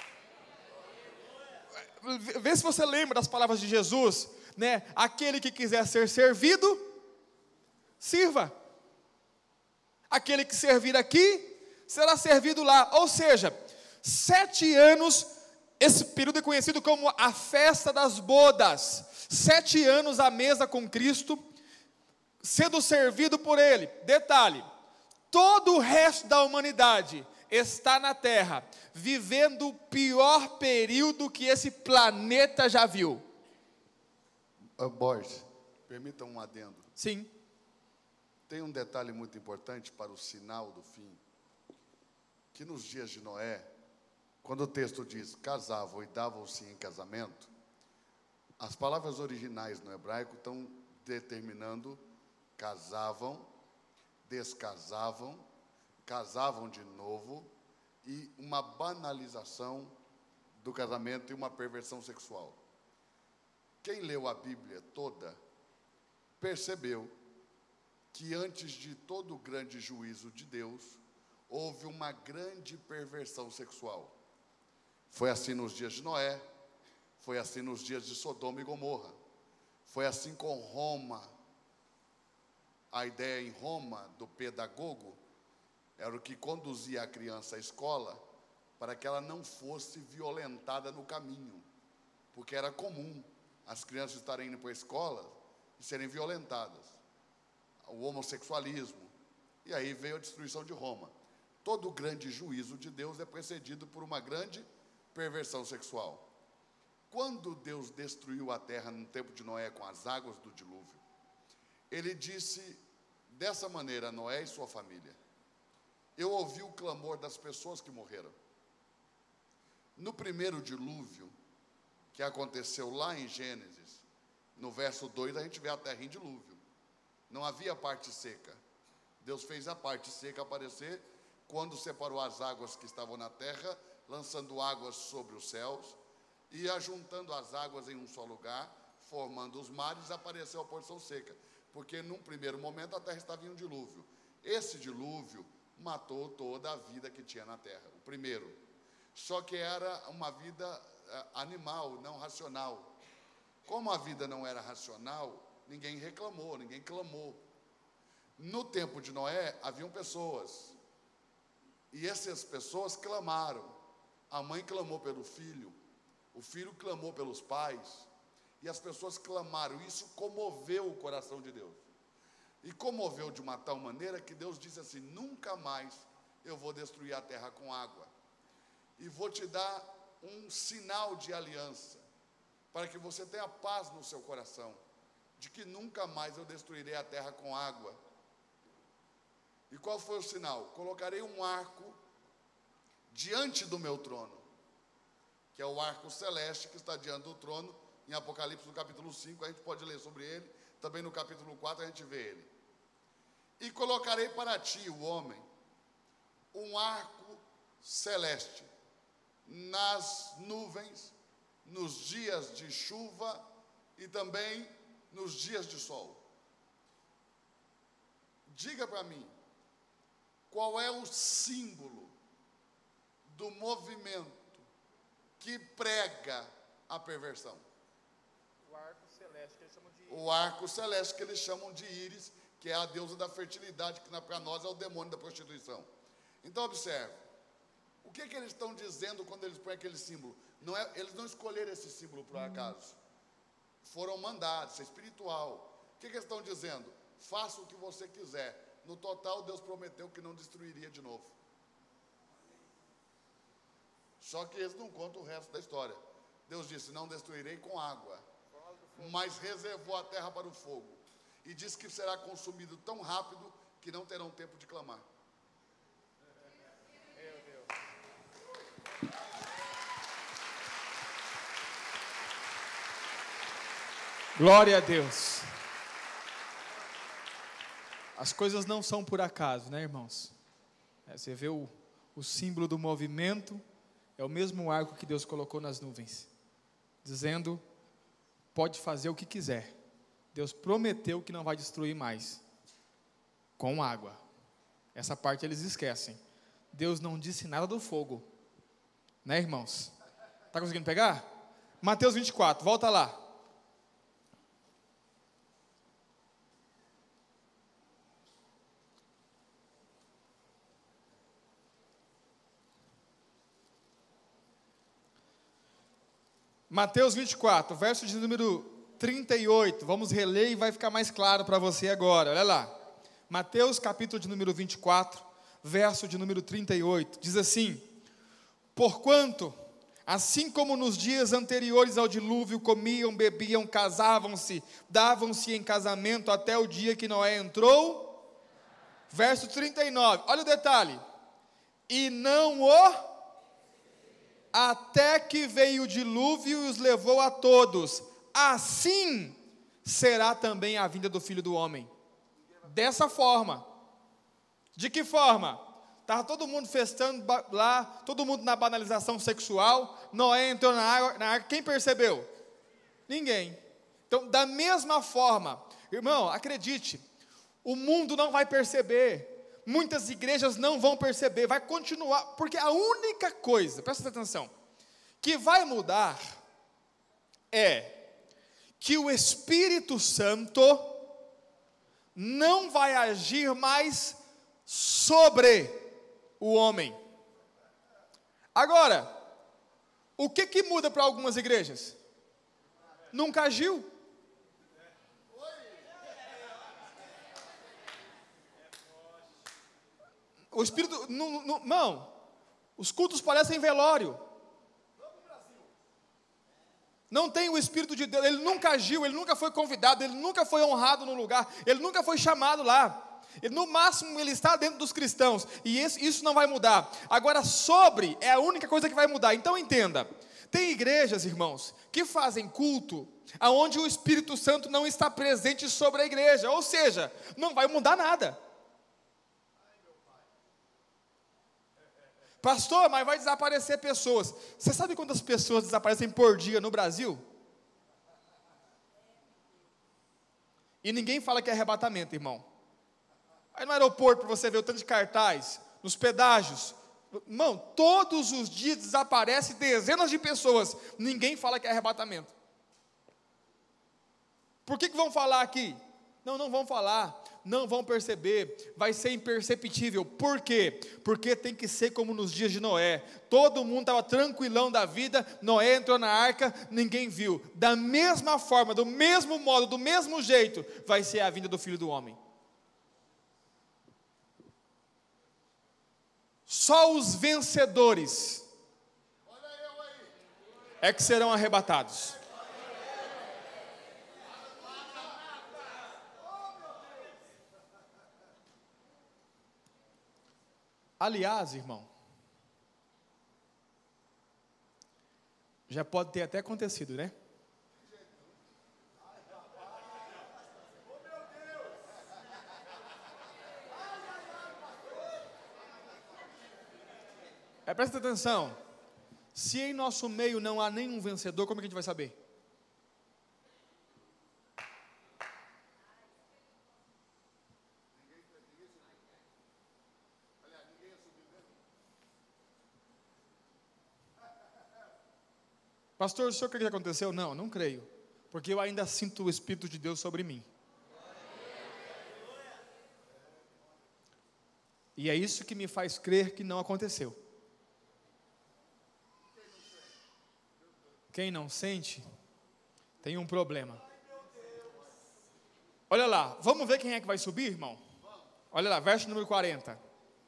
[SPEAKER 2] Vê se você lembra das palavras de Jesus, né? Aquele que quiser ser servido, sirva. Aquele que servir aqui, será servido lá. Ou seja, 7 anos, esse período é conhecido como a festa das bodas. 7 anos à mesa com Cristo, sendo servido por Ele. Detalhe, todo o resto da humanidade está na Terra, vivendo o pior período que esse planeta já viu.
[SPEAKER 1] Borges, permita um adendo.
[SPEAKER 2] Sim.
[SPEAKER 1] Tem um detalhe muito importante para o sinal do fim, que nos dias de Noé, quando o texto diz casavam e davam-se em casamento, as palavras originais no hebraico estão determinando casavam, descasavam, casavam de novo, e uma banalização do casamento e uma perversão sexual. Quem leu a Bíblia toda percebeu que antes de todo o grande juízo de Deus, houve uma grande perversão sexual. Foi assim nos dias de Noé, foi assim nos dias de Sodoma e Gomorra, foi assim com Roma. A ideia em Roma do pedagogo era o que conduzia a criança à escola para que ela não fosse violentada no caminho, porque era comum as crianças estarem indo para a escola e serem violentadas. O homossexualismo, e aí veio a destruição de Roma. Todo o grande juízo de Deus é precedido por uma grande perversão sexual. Quando Deus destruiu a terra no tempo de Noé com as águas do dilúvio, ele disse dessa maneira a Noé e sua família: eu ouvi o clamor das pessoas que morreram. No primeiro dilúvio, que aconteceu lá em Gênesis, no verso 2, a gente vê a terra em dilúvio. Não havia parte seca. Deus fez a parte seca aparecer quando separou as águas que estavam na terra, lançando águas sobre os céus, e ajuntando as águas em um só lugar, formando os mares, apareceu a porção seca. Porque num primeiro momento a terra estava em um dilúvio. Esse dilúvio matou toda a vida que tinha na terra, o primeiro. Só que era uma vida animal, não racional. Como a vida não era racional, ninguém reclamou, ninguém clamou. No tempo de Noé, haviam pessoas, e essas pessoas clamaram. A mãe clamou pelo filho, o filho clamou pelos pais, e as pessoas clamaram. Isso comoveu o coração de Deus, e comoveu de uma tal maneira que Deus disse assim: nunca mais eu vou destruir a terra com água, e vou te dar um sinal de aliança, para que você tenha paz no seu coração, de que nunca mais eu destruirei a terra com água. E qual foi o sinal? Colocarei um arco diante do meu trono, que é o arco celeste que está diante do trono. Em Apocalipse, no capítulo 5, a gente pode ler sobre ele. Também no capítulo 4 a gente vê ele. E colocarei para ti, o homem, um arco celeste nas nuvens, nos dias de chuva e também nos dias de sol. Diga para mim, qual é o símbolo do movimento que prega a perversão?
[SPEAKER 2] O arco celeste que eles chamam de Íris.
[SPEAKER 1] O arco celeste que eles chamam de Íris, que é a deusa da fertilidade, que para nós é o demônio da prostituição. Então observe, o que eles estão dizendo quando eles põem aquele símbolo? Eles não escolheram esse símbolo por acaso. Foram mandados, isso é espiritual. O que eles estão dizendo? Faça o que você quiser. No total, Deus prometeu que não destruiria de novo. Só que eles não contam o resto da história. Deus disse: não destruirei com água, mas reservou a terra para o fogo. E disse que será consumido tão rápido que não terão tempo de clamar.
[SPEAKER 2] Meu Deus. Glória a Deus. As coisas não são por acaso, né, irmãos? Você vê o símbolo do movimento, é o mesmo arco que Deus colocou nas nuvens, dizendo: pode fazer o que quiser. Deus prometeu que não vai destruir mais com água. Essa parte eles esquecem. Deus não disse nada do fogo, né, irmãos? Está conseguindo pegar? Mateus 24, volta lá. Mateus 24, verso de número 38, vamos reler e vai ficar mais claro para você agora, olha lá. Mateus capítulo de número 24, verso de número 38, diz assim: porquanto, assim como nos dias anteriores ao dilúvio, comiam, bebiam, casavam-se, davam-se em casamento até o dia que Noé entrou. Verso 39, olha o detalhe: e não o, até que veio o dilúvio e os levou a todos, assim será também a vinda do Filho do Homem. Dessa forma. De que forma? Estava todo mundo festando lá, todo mundo na banalização sexual, Noé entrou na arca, quem percebeu? Ninguém. Então, da mesma forma, irmão, acredite, o mundo não vai perceber, muitas igrejas não vão perceber, vai continuar, porque a única coisa, presta atenção, que vai mudar é que o Espírito Santo não vai agir mais sobre o homem. Agora, o que muda para algumas igrejas? Nunca agiu. O Espírito, não, os cultos parecem velório. Não tem o Espírito de Deus, ele nunca agiu, ele nunca foi convidado, ele nunca foi honrado no lugar, ele nunca foi chamado lá. No máximo ele está dentro dos cristãos, e isso não vai mudar. Agora, sobre é a única coisa que vai mudar. Então entenda, tem igrejas, irmãos, que fazem culto aonde o Espírito Santo não está presente sobre a igreja, ou seja, não vai mudar nada. Pastor, mas vai desaparecer pessoas. Você sabe quantas pessoas desaparecem por dia no Brasil? E ninguém fala que é arrebatamento, irmão. Aí no aeroporto, para você ver o tanto de cartaz, nos pedágios, irmão, todos os dias desaparecem dezenas de pessoas, ninguém fala que é arrebatamento. Por que vão falar aqui? Não vão falar, não vão perceber, vai ser imperceptível. Por quê? Porque tem que ser como nos dias de Noé, todo mundo estava tranquilão da vida, Noé entrou na arca, ninguém viu. Da mesma forma, do mesmo modo, do mesmo jeito, vai ser a vinda do Filho do Homem. Só os vencedores é que serão arrebatados. Aliás, irmão, já pode ter até acontecido, né? Presta atenção, se em nosso meio não há nenhum vencedor, como é que a gente vai saber? Pastor, o senhor crê que aconteceu? Não creio, porque eu ainda sinto o Espírito de Deus sobre mim. E é isso que me faz crer que não aconteceu. Quem não sente, tem um problema. Olha lá, vamos ver quem é que vai subir, irmão? Olha lá, verso número 40.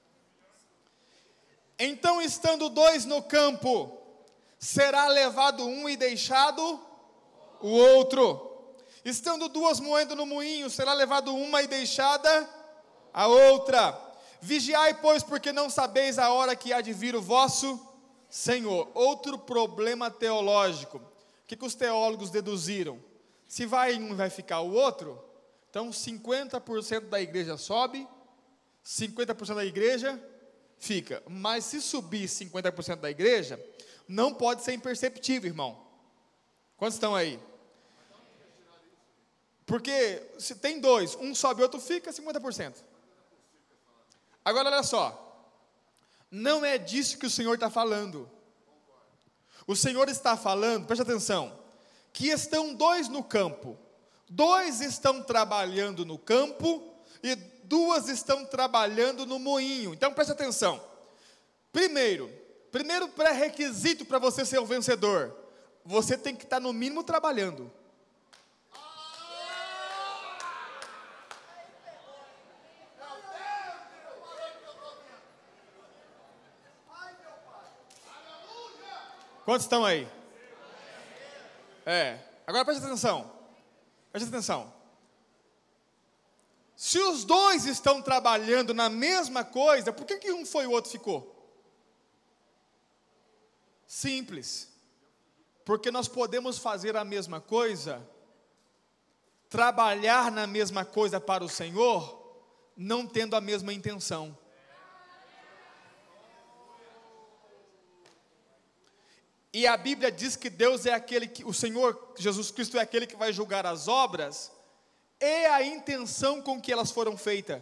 [SPEAKER 2] Então, estando dois no campo, será levado um e deixado o outro. Estando duas moendo no moinho, será levado uma e deixada a outra. Vigiai, pois, porque não sabeis a hora que há de vir o vosso Senhor. Outro problema teológico. O que os teólogos deduziram? Se vai um, vai ficar o outro, então 50% da igreja sobe, 50% da igreja fica. Mas se subir 50% da igreja, não pode ser imperceptível, irmão. Quantos estão aí? Porque se tem dois, um sobe e outro fica, 50%. Agora olha só, não é disso que o Senhor está falando. O Senhor está falando, preste atenção, que estão dois no campo, dois estão trabalhando no campo e duas estão trabalhando no moinho. Então preste atenção. Primeiro pré-requisito para você ser um vencedor, você tem que estar no mínimo trabalhando. Quantos estão aí? Agora preste atenção. Preste atenção. Se os dois estão trabalhando na mesma coisa, por que um foi e o outro ficou? Simples. Porque nós podemos fazer a mesma coisa, trabalhar na mesma coisa para o Senhor, não tendo a mesma intenção. E a Bíblia diz que Deus é aquele que, o Senhor Jesus Cristo é aquele que vai julgar as obras e a intenção com que elas foram feitas.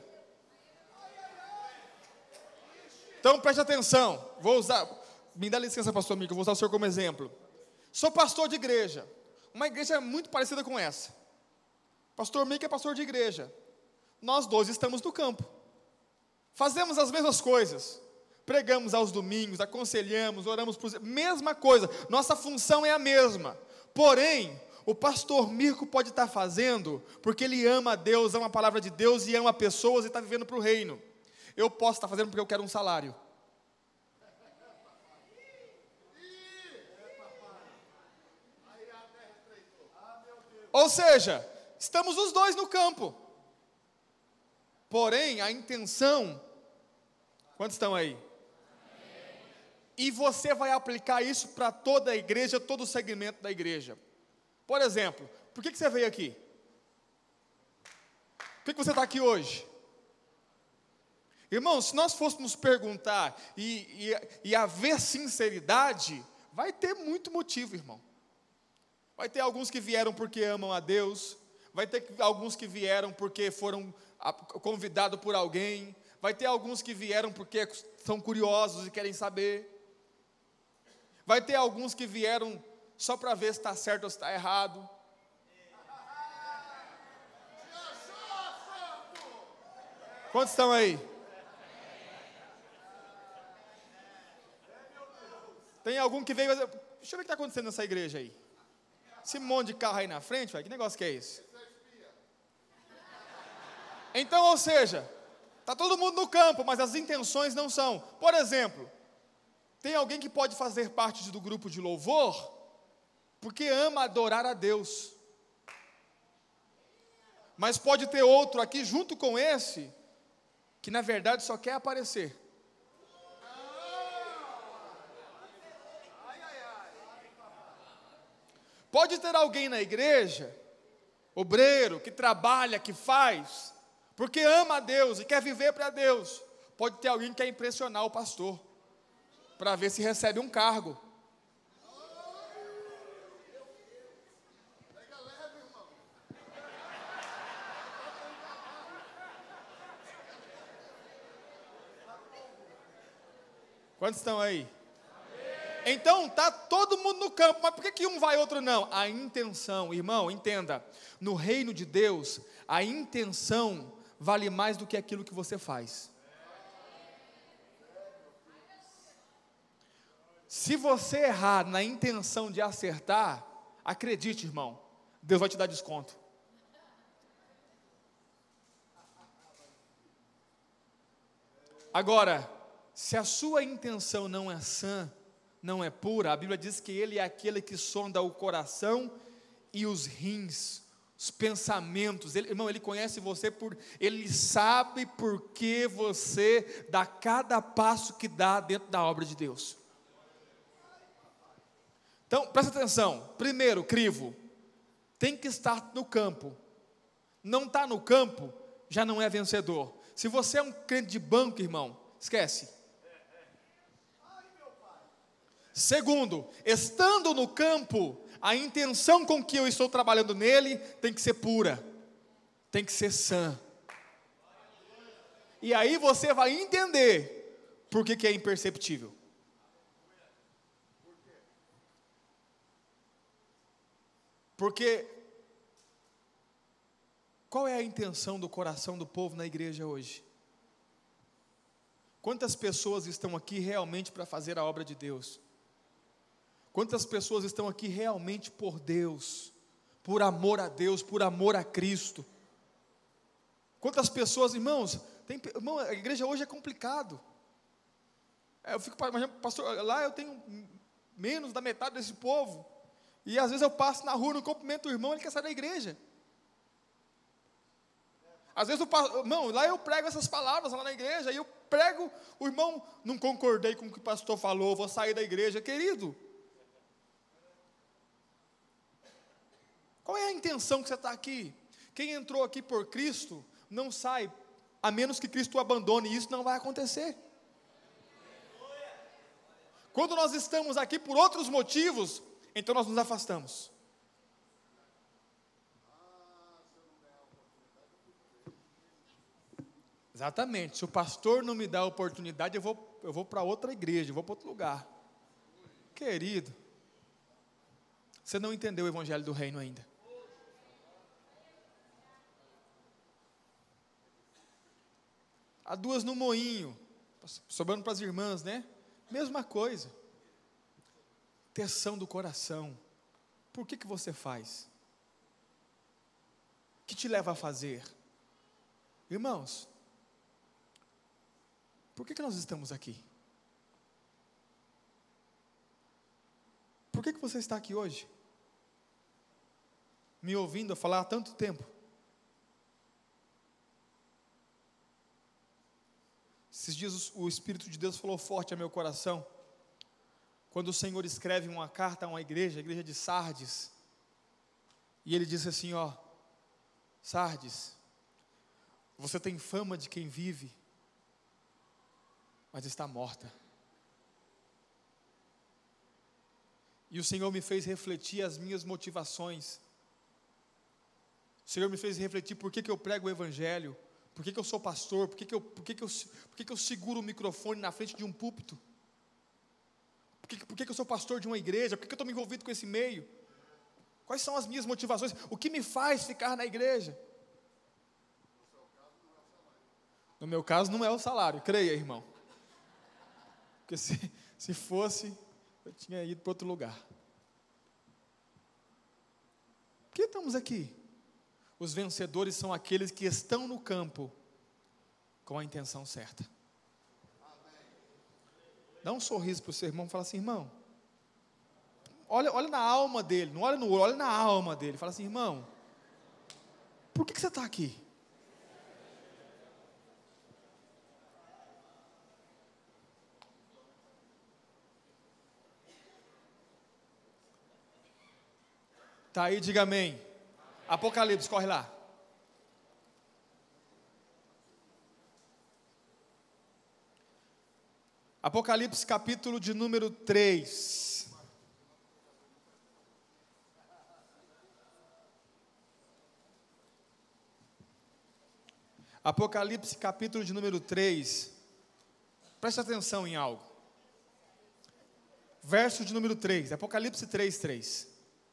[SPEAKER 2] Então preste atenção, me dá licença, pastor Mico, eu vou usar o senhor como exemplo. Sou pastor de igreja, uma igreja muito parecida com essa. Pastor Mico é pastor de igreja. Nós dois estamos no campo, fazemos as mesmas coisas. Pregamos aos domingos, aconselhamos, oramos por... Mesma coisa, nossa função é a mesma. Porém, o pastor Mirko pode estar fazendo porque ele ama a Deus, ama a palavra de Deus e ama pessoas e está vivendo para o reino. Eu posso estar fazendo porque eu quero um salário. Ou seja, estamos os dois no campo. Porém, a intenção... Quantos estão aí? E você vai aplicar isso para toda a igreja, todo o segmento da igreja. Por exemplo, por que você veio aqui? Por que você está aqui hoje? Irmão, se nós fôssemos perguntar e haver sinceridade, vai ter muito motivo, irmão. Vai ter alguns que vieram porque amam a Deus, vai ter alguns que vieram porque foram convidados por alguém, vai ter alguns que vieram porque são curiosos e querem saber. Vai ter alguns que vieram só para ver se está certo ou se está errado. Quantos estão aí? Tem algum que veio... Deixa eu ver o que está acontecendo nessa igreja aí. Esse monte de carro aí na frente, velho, que negócio que é esse? Então, ou seja, está todo mundo no campo, mas as intenções não são. Por exemplo... Tem alguém que pode fazer parte do grupo de louvor porque ama adorar a Deus. Mas pode ter outro aqui junto com esse que na verdade só quer aparecer. Pode ter alguém na igreja, obreiro, que trabalha, que faz, porque ama a Deus e quer viver para Deus. Pode ter alguém que quer impressionar o pastor, para ver se recebe um cargo. Quantos estão aí? Então, está todo mundo no campo, mas por que um vai e outro não? A intenção, irmão, entenda, no reino de Deus, a intenção vale mais do que aquilo que você faz. Se você errar na intenção de acertar, acredite, irmão, Deus vai te dar desconto. Agora, se a sua intenção não é sã, não é pura, a Bíblia diz que Ele é aquele que sonda o coração e os rins, os pensamentos. Irmão, Ele conhece você, Ele sabe por que você dá cada passo que dá dentro da obra de Deus. Então, presta atenção. Primeiro, crivo, tem que estar no campo. Não está no campo, já não é vencedor. Se você é um crente de banco, irmão, esquece. Segundo, estando no campo, a intenção com que eu estou trabalhando nele tem que ser pura, tem que ser sã. E aí você vai entender por que é imperceptível. Porque qual é a intenção do coração do povo na igreja hoje? Quantas pessoas estão aqui realmente para fazer a obra de Deus? Quantas pessoas estão aqui realmente por Deus, por amor a Deus, por amor a Cristo? Quantas pessoas, irmãos, irmão, a igreja hoje é complicado. Eu fico imaginando, pastor, lá eu tenho menos da metade desse povo. E às vezes eu passo na rua, não cumprimento o irmão, ele quer sair da igreja. Às vezes irmão, lá eu prego essas palavras lá na igreja, aí eu prego, o irmão, não concordei com o que o pastor falou, vou sair da igreja. Querido, qual é a intenção que você está aqui? Quem entrou aqui por Cristo, não sai, a menos que Cristo o abandone, e isso não vai acontecer. Quando nós estamos aqui por outros motivos, então nós nos afastamos. Exatamente, se o pastor não me dá a oportunidade, eu vou para outra igreja, eu vou para outro lugar. Querido, você não entendeu o evangelho do reino ainda. Há duas no moinho, sobrando para as irmãs, né? Mesma coisa. Tensão do coração. Por que você faz? O que te leva a fazer? Irmãos, por que nós estamos aqui? Por que você está aqui hoje? Me ouvindo falar há tanto tempo. Esses dias o Espírito de Deus falou forte ao meu coração, quando o Senhor escreve uma carta a uma igreja, a igreja de Sardes, e ele diz assim, ó, Sardes, você tem fama de quem vive, mas está morta. E o Senhor me fez refletir as minhas motivações, o Senhor me fez refletir por que eu prego o Evangelho, por que eu sou pastor, por que eu seguro o microfone na frente de um púlpito, por que eu sou pastor de uma igreja, por que eu estou me envolvido com esse meio, quais são as minhas motivações, o que me faz ficar na igreja? No meu caso não é o salário, creia, irmão, porque se fosse, eu tinha ido para outro lugar. Por que estamos aqui? Os vencedores são aqueles que estão no campo com a intenção certa. Dá um sorriso para o seu irmão e fala assim, irmão, olha na alma dele, não olha no olho, olha na alma dele. Fala assim, irmão, por que você está aqui? Está aí, diga amém. Apocalipse, corre lá. Apocalipse capítulo de número 3. Apocalipse capítulo de número 3. Preste atenção em algo. Verso de número 3. Apocalipse 3, 3.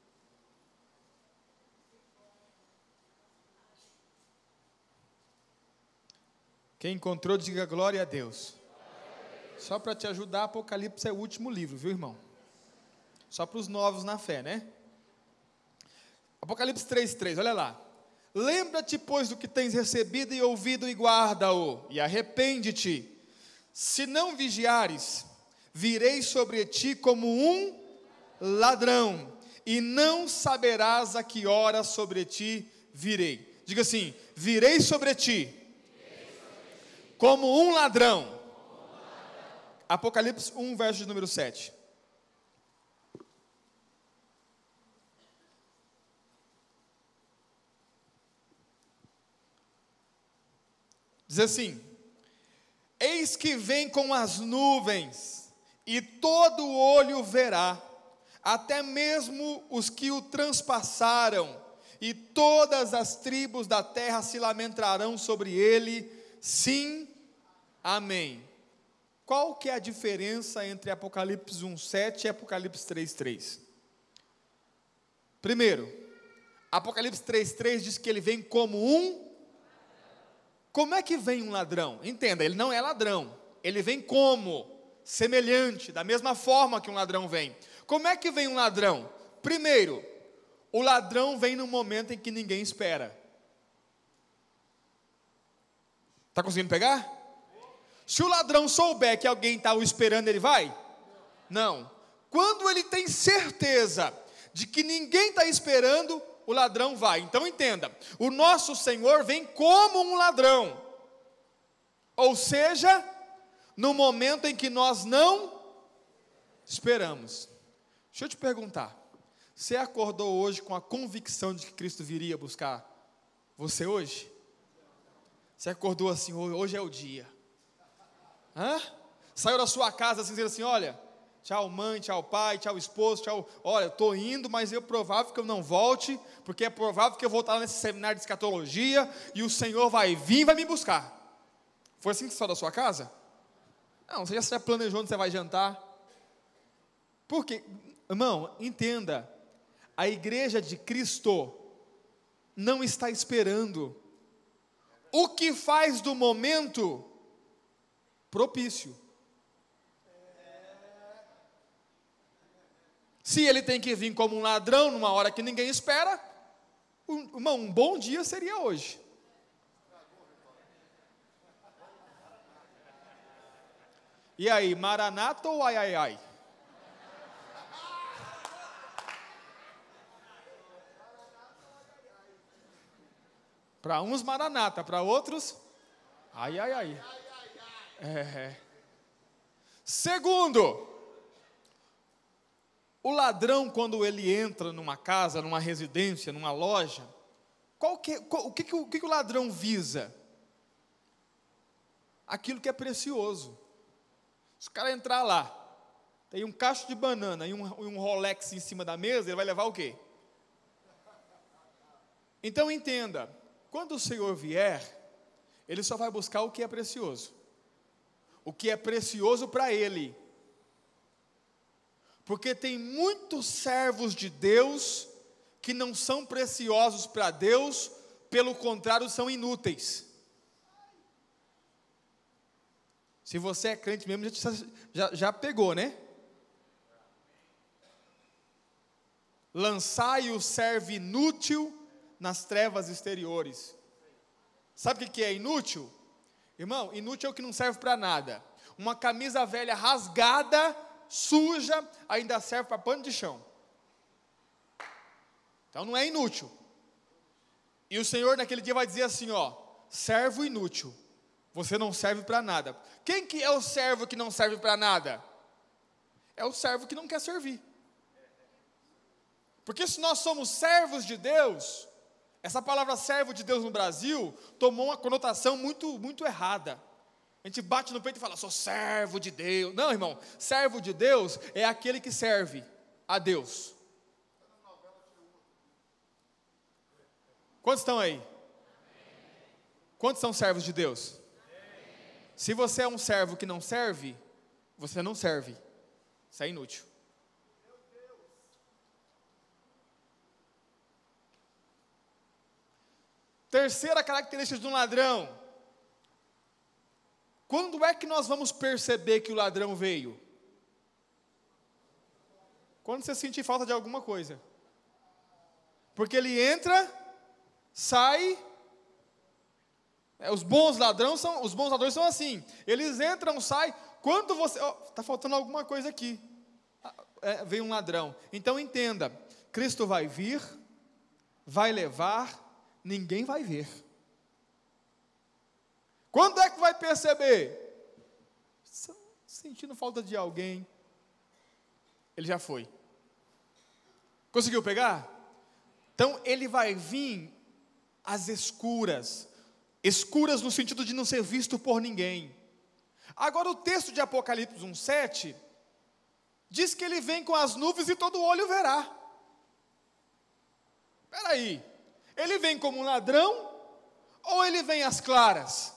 [SPEAKER 2] Quem encontrou, diga glória a Deus. Só para te ajudar, Apocalipse é o último livro, viu, irmão? Só para os novos na fé, né? Apocalipse 3:3, olha lá. Lembra-te, pois, do que tens recebido e ouvido, e guarda-o, e arrepende-te. Se não vigiares, virei sobre ti como um ladrão, e não saberás a que hora sobre ti virei. Diga assim, virei sobre ti como um ladrão. Apocalipse 1, verso de número 7. Diz assim: eis que vem com as nuvens, e todo olho verá, até mesmo os que o transpassaram, e todas as tribos da terra se lamentarão sobre ele. Sim, amém. Qual que é a diferença entre Apocalipse 1:7 e Apocalipse 3:3? Primeiro, Apocalipse 3:3 diz que ele vem como um... Como é que vem um ladrão? Entenda, ele não é ladrão, ele vem como? Semelhante, da mesma forma que um ladrão vem. Como é que vem um ladrão? Primeiro, o ladrão vem no momento em que ninguém espera. Está conseguindo pegar? Se o ladrão souber que alguém está o esperando, ele vai? Não. quando ele tem certeza de que ninguém está esperando, o ladrão vai. Então entenda, o nosso Senhor vem como um ladrão, ou seja, no momento em que nós não esperamos. Deixa eu te perguntar, você acordou hoje com a convicção de que Cristo viria buscar você hoje? Você acordou assim, hoje é o dia? Saiu da sua casa assim, dizendo assim, olha, tchau mãe, tchau pai, tchau esposo, tchau, olha, eu estou indo, mas é provável que eu não volte, porque é provável que eu vou estar nesse seminário de escatologia, e o Senhor vai vir e vai me buscar. Foi assim que você saiu da sua casa? Não, você já planejou onde você vai jantar. Porque, irmão, entenda, a igreja de Cristo não está esperando. O que faz do momento propício? Se ele tem que vir como um ladrão numa hora que ninguém espera, um bom dia seria hoje. E aí, Maranata ou ai, ai, ai? Para uns Maranata, para outros, ai, ai, ai. Segundo, o ladrão, quando ele entra numa casa, numa residência, numa loja, o que o ladrão visa? Aquilo que é precioso. Se o cara entrar lá, tem um cacho de banana e um Rolex em cima da mesa, ele vai levar o quê? Então entenda, quando o Senhor vier, Ele só vai buscar o que é precioso. O que é precioso para Ele. Porque tem muitos servos de Deus que não são preciosos para Deus, pelo contrário, são inúteis. Se você é crente mesmo, já pegou, né? Lançai o servo inútil nas trevas exteriores. Sabe o que é inútil? Irmão, inútil é o que não serve para nada. Uma camisa velha rasgada, suja, ainda serve para pano de chão. Então não é inútil. E o Senhor naquele dia vai dizer assim, ó, servo inútil, você não serve para nada. Quem que é o servo que não serve para nada? É o servo que não quer servir. Porque se nós somos servos de Deus, essa palavra servo de Deus no Brasil tomou uma conotação muito, muito errada. A gente bate no peito e fala, sou servo de Deus. Não, irmão, servo de Deus é aquele que serve a Deus. Quantos estão aí? Quantos são servos de Deus? Se você é um servo que não serve, você não serve. Isso é inútil. Terceira característica de um ladrão. Quando é que nós vamos perceber que o ladrão veio? Quando você sentir falta de alguma coisa. Porque ele entra, sai. Os bons ladrões são assim. Eles entram, saem. Quando você... está faltando alguma coisa aqui. Veio um ladrão. Então entenda. Cristo vai vir, vai levar, ninguém vai ver. Quando é que vai perceber? Sentindo falta de alguém. Ele já foi. Conseguiu pegar? Então ele vai vir às escuras. Escuras no sentido de não ser visto por ninguém. Agora o texto de Apocalipse 1:7 diz que ele vem com as nuvens e todo olho verá. Espera aí. Ele vem como um ladrão ou ele vem às claras?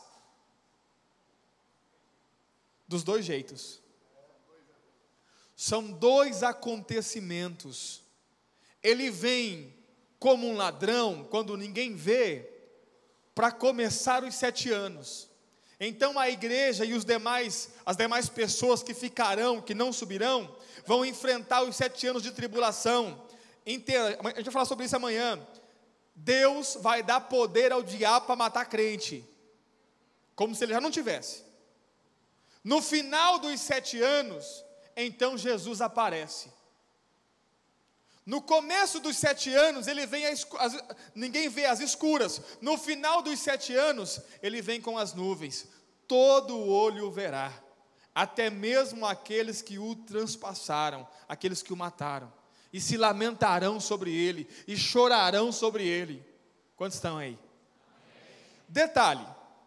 [SPEAKER 2] Dos dois jeitos. São dois acontecimentos. Ele vem como um ladrão, quando ninguém vê, para começar os 7 anos. Então a igreja e as demais pessoas que ficarão, que não subirão, vão enfrentar os 7 anos de tribulação. A gente vai falar sobre isso amanhã. Deus vai dar poder ao diabo para matar crente, como se ele já não tivesse. No final dos 7 anos, então Jesus aparece. No começo dos 7 anos, ele vem ninguém vê as escuras. No final dos 7 anos, ele vem com as nuvens. Todo olho o verá, até mesmo aqueles que o transpassaram, aqueles que o mataram. E se lamentarão sobre ele, e chorarão sobre ele. Quantos estão aí? Detalhe: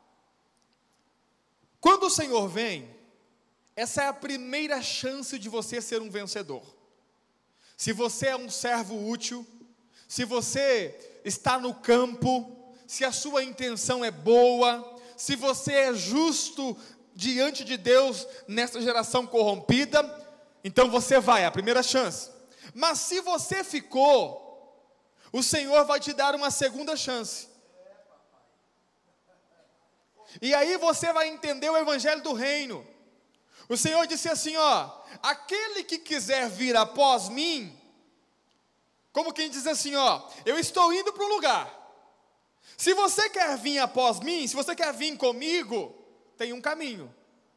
[SPEAKER 2] quando o Senhor vem, essa é a primeira chance de você ser um vencedor. Se você é um servo útil, se você está no campo, se a sua intenção é boa, se você é justo diante de Deus nessa geração corrompida, então você vai, é a primeira chance. Mas se você ficou, o Senhor vai te dar uma segunda chance. E aí você vai entender o evangelho do reino. O Senhor disse assim, ó: aquele que quiser vir após mim, como quem diz assim, ó, eu estou indo para um lugar. Se você quer vir após mim, se você quer vir comigo, tem um caminho.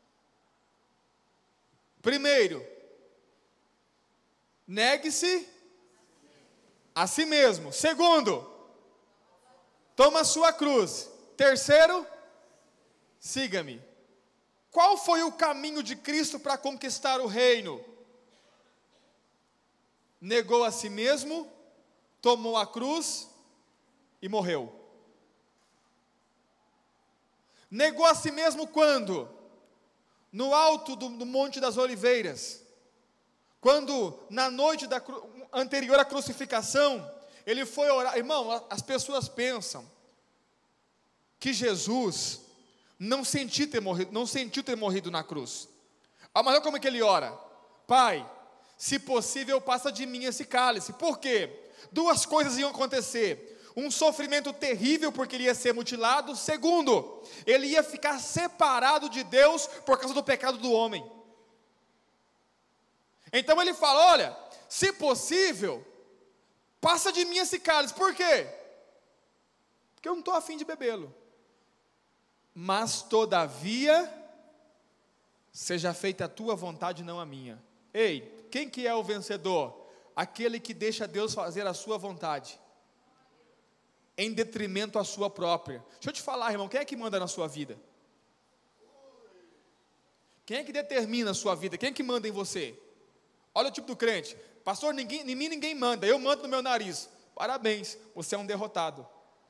[SPEAKER 2] Primeiro, negue-se a si mesmo. Segundo, toma a sua cruz. Terceiro, siga-me. Qual foi o caminho de Cristo para conquistar o reino? Negou a si mesmo, tomou a cruz e morreu. Negou a si mesmo quando? No alto do Monte das Oliveiras. Quando, na noite anterior à crucificação, ele foi orar. Irmão, as pessoas pensam que Jesus não sentiu ter morrido na cruz. Mas olha como é que ele ora: Pai, se possível, passa de mim esse cálice. Por quê? Duas coisas iam acontecer: um sofrimento terrível, porque ele ia ser mutilado. Segundo, ele ia ficar separado de Deus por causa do pecado do homem. Então ele fala: olha, se possível, passa de mim esse cálice. Por quê? Porque eu não estou a fim de bebê-lo. Mas todavia, seja feita a tua vontade, não a minha. Ei, quem que é o vencedor? Aquele que deixa Deus fazer a sua vontade, em detrimento à sua própria. Deixa eu te falar, irmão, quem é que manda na sua vida? Quem é que determina a sua vida? Quem é que manda em você? Olha o tipo do crente: pastor, em mim ninguém manda, eu mando no meu nariz. Parabéns, você é um derrotado.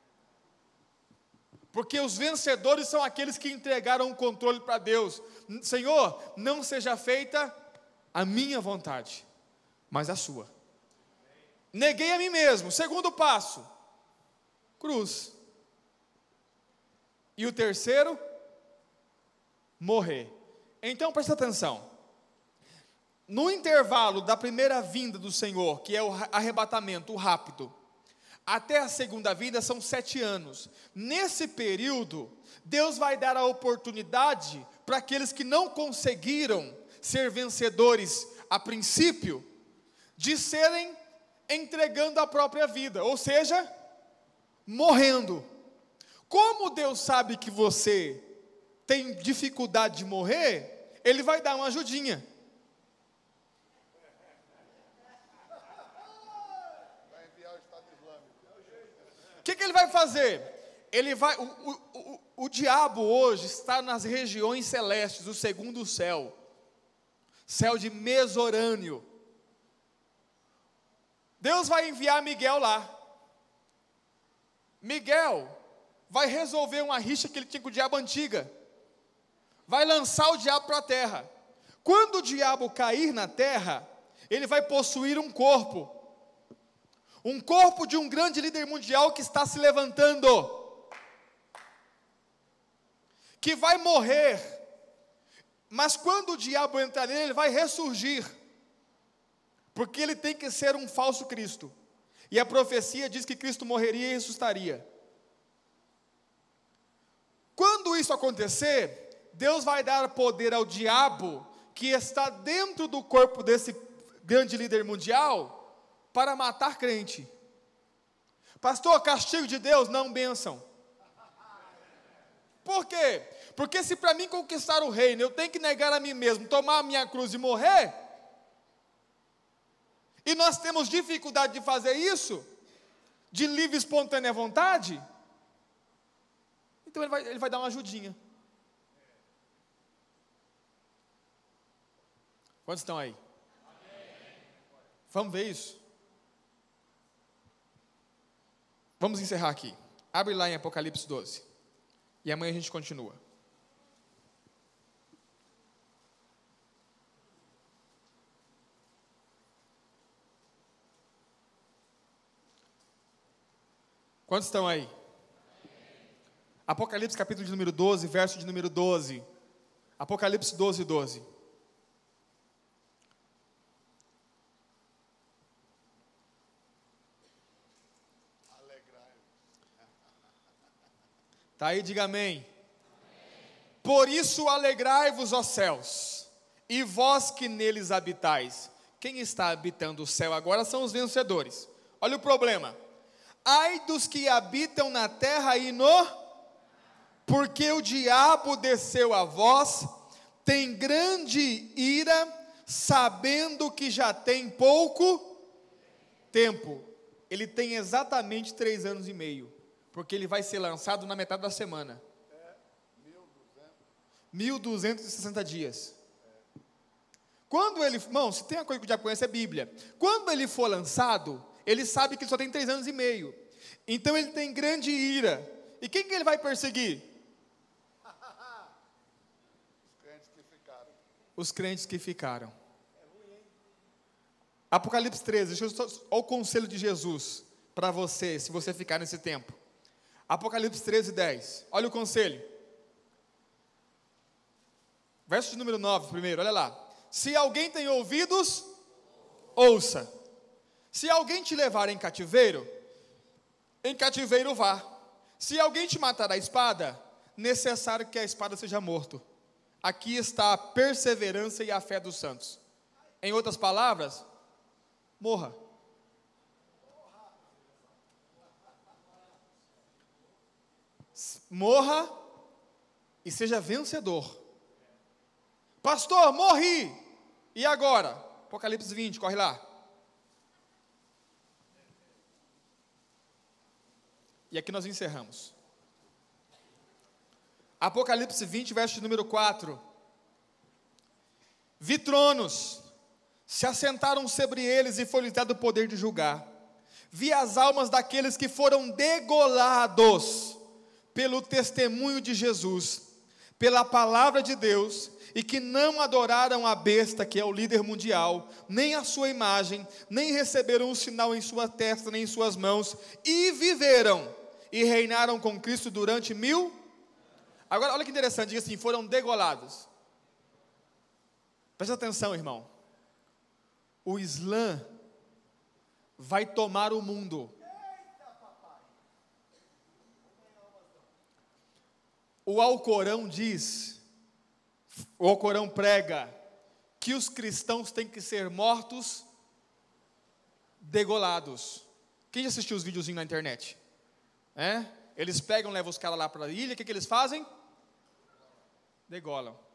[SPEAKER 2] Porque os vencedores são aqueles que entregaram o controle para Deus. Senhor, não seja feita a minha vontade, mas a sua. Neguei a mim mesmo. Segundo passo, cruz. E o terceiro, morrer. Então presta atenção. No intervalo da primeira vinda do Senhor, que é o arrebatamento, o rápido, até a segunda vinda são 7 anos. Nesse período, Deus vai dar a oportunidade para aqueles que não conseguiram ser vencedores a princípio, de serem entregando a própria vida, ou seja, morrendo. Como Deus sabe que você tem dificuldade de morrer, Ele vai dar uma ajudinha. O que Ele vai fazer? Ele vai, o diabo hoje está nas regiões celestes, o segundo céu, céu de Mesorânio. Deus vai enviar Miguel lá. Miguel vai resolver uma rixa que ele tinha com o diabo antiga. Vai lançar o diabo para a terra. Quando o diabo cair na terra, ele vai possuir um corpo de um grande líder mundial que está se levantando, que vai morrer, mas quando o diabo entrar nele, ele vai ressurgir, porque ele tem que ser um falso Cristo, e a profecia diz que Cristo morreria e ressuscitaria. Quando isso acontecer, Deus vai dar poder ao diabo, que está dentro do corpo desse grande líder mundial, para matar crente. Pastor, castigo de Deus? Não, bênção. Por quê? Porque se para mim conquistar o reino, eu tenho que negar a mim mesmo, tomar a minha cruz e morrer, E nós temos dificuldade de fazer isso, de livre e espontânea vontade. Então ele vai dar uma ajudinha. Quantos estão aí? Vamos ver isso? Vamos encerrar aqui. Abre lá em Apocalipse 12. E amanhã a gente continua. Quantos estão aí? Apocalipse capítulo de número 12, verso de número 12. Apocalipse 12, 12. Está aí, diga amém. Por isso alegrai-vos, ó céus, e vós que neles habitais. Quem está habitando o céu agora são os vencedores. Olha o problema. Ai dos que habitam na terra e porque o diabo desceu a vós, tem grande ira, sabendo que já tem pouco tempo. Ele tem exatamente 3 anos e meio, porque ele vai ser lançado na metade da semana. 1260 dias. Quando ele, irmão, se tem uma coisa que o diabo conhece é a Bíblia. Quando ele for lançado, ele sabe que ele só tem 3 anos e meio. Então ele tem grande ira. E quem que ele vai perseguir? Os crentes que ficaram. Apocalipse 13, olha o conselho de Jesus para você, se você ficar nesse tempo. Apocalipse 13, 10. Olha o conselho. Verso de número 9 primeiro, olha lá. Se alguém tem ouvidos, ouça. Se alguém te levar em cativeiro vá. Se alguém te matar à espada, necessário que a espada seja morto. Aqui está a perseverança e a fé dos santos. Em outras palavras, morra. Morra e seja vencedor. Pastor, morri. E agora? Apocalipse 20, corre lá. E aqui nós encerramos. Apocalipse 20, verso número 4. Vi tronos, se assentaram sobre eles e foi-lhes dado o poder de julgar. Vi as almas daqueles que foram degolados pelo testemunho de Jesus, pela palavra de Deus, e que não adoraram a besta, que é o líder mundial, nem a sua imagem, nem receberam um sinal em sua testa, nem em suas mãos, e viveram, e reinaram com Cristo durante 1000. Agora, olha que interessante, diga assim, foram degolados. Presta atenção, irmão. O Islã vai tomar o mundo. O Alcorão diz, o Alcorão prega, que os cristãos têm que ser mortos, degolados. Quem já assistiu os videozinhos na internet? Eles pegam, levam os caras lá para a ilha, o que eles fazem? Degolam.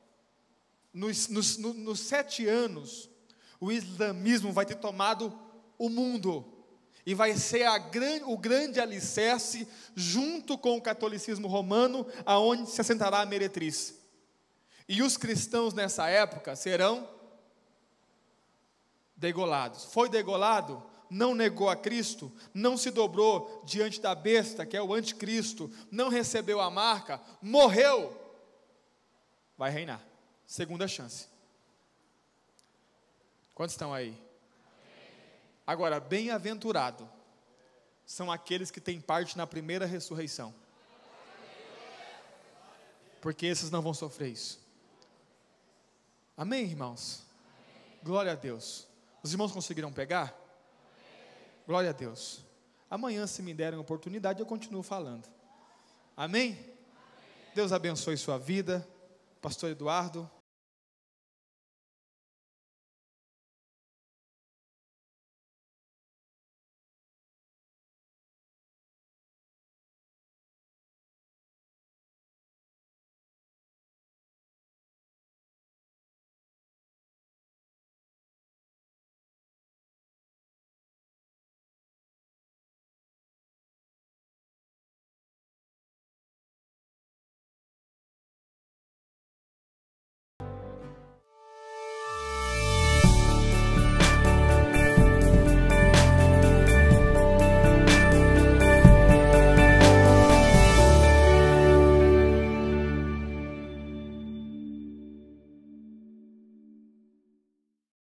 [SPEAKER 2] Nos 7 anos, o islamismo vai ter tomado o mundo, e vai ser o grande alicerce, junto com o catolicismo romano, aonde se assentará a meretriz. E os cristãos nessa época serão degolados. Foi degolado? Não negou a Cristo, não se dobrou diante da besta, que é o anticristo, não recebeu a marca, morreu, vai reinar. Segunda chance. Quantos estão aí? Agora, bem-aventurado são aqueles que têm parte na primeira ressurreição, porque esses não vão sofrer isso. Amém, irmãos? Glória a Deus. Os irmãos conseguiram pegar? Glória a Deus. Amanhã, se me derem oportunidade, eu continuo falando. Amém? Deus abençoe sua vida. Pastor Eduardo.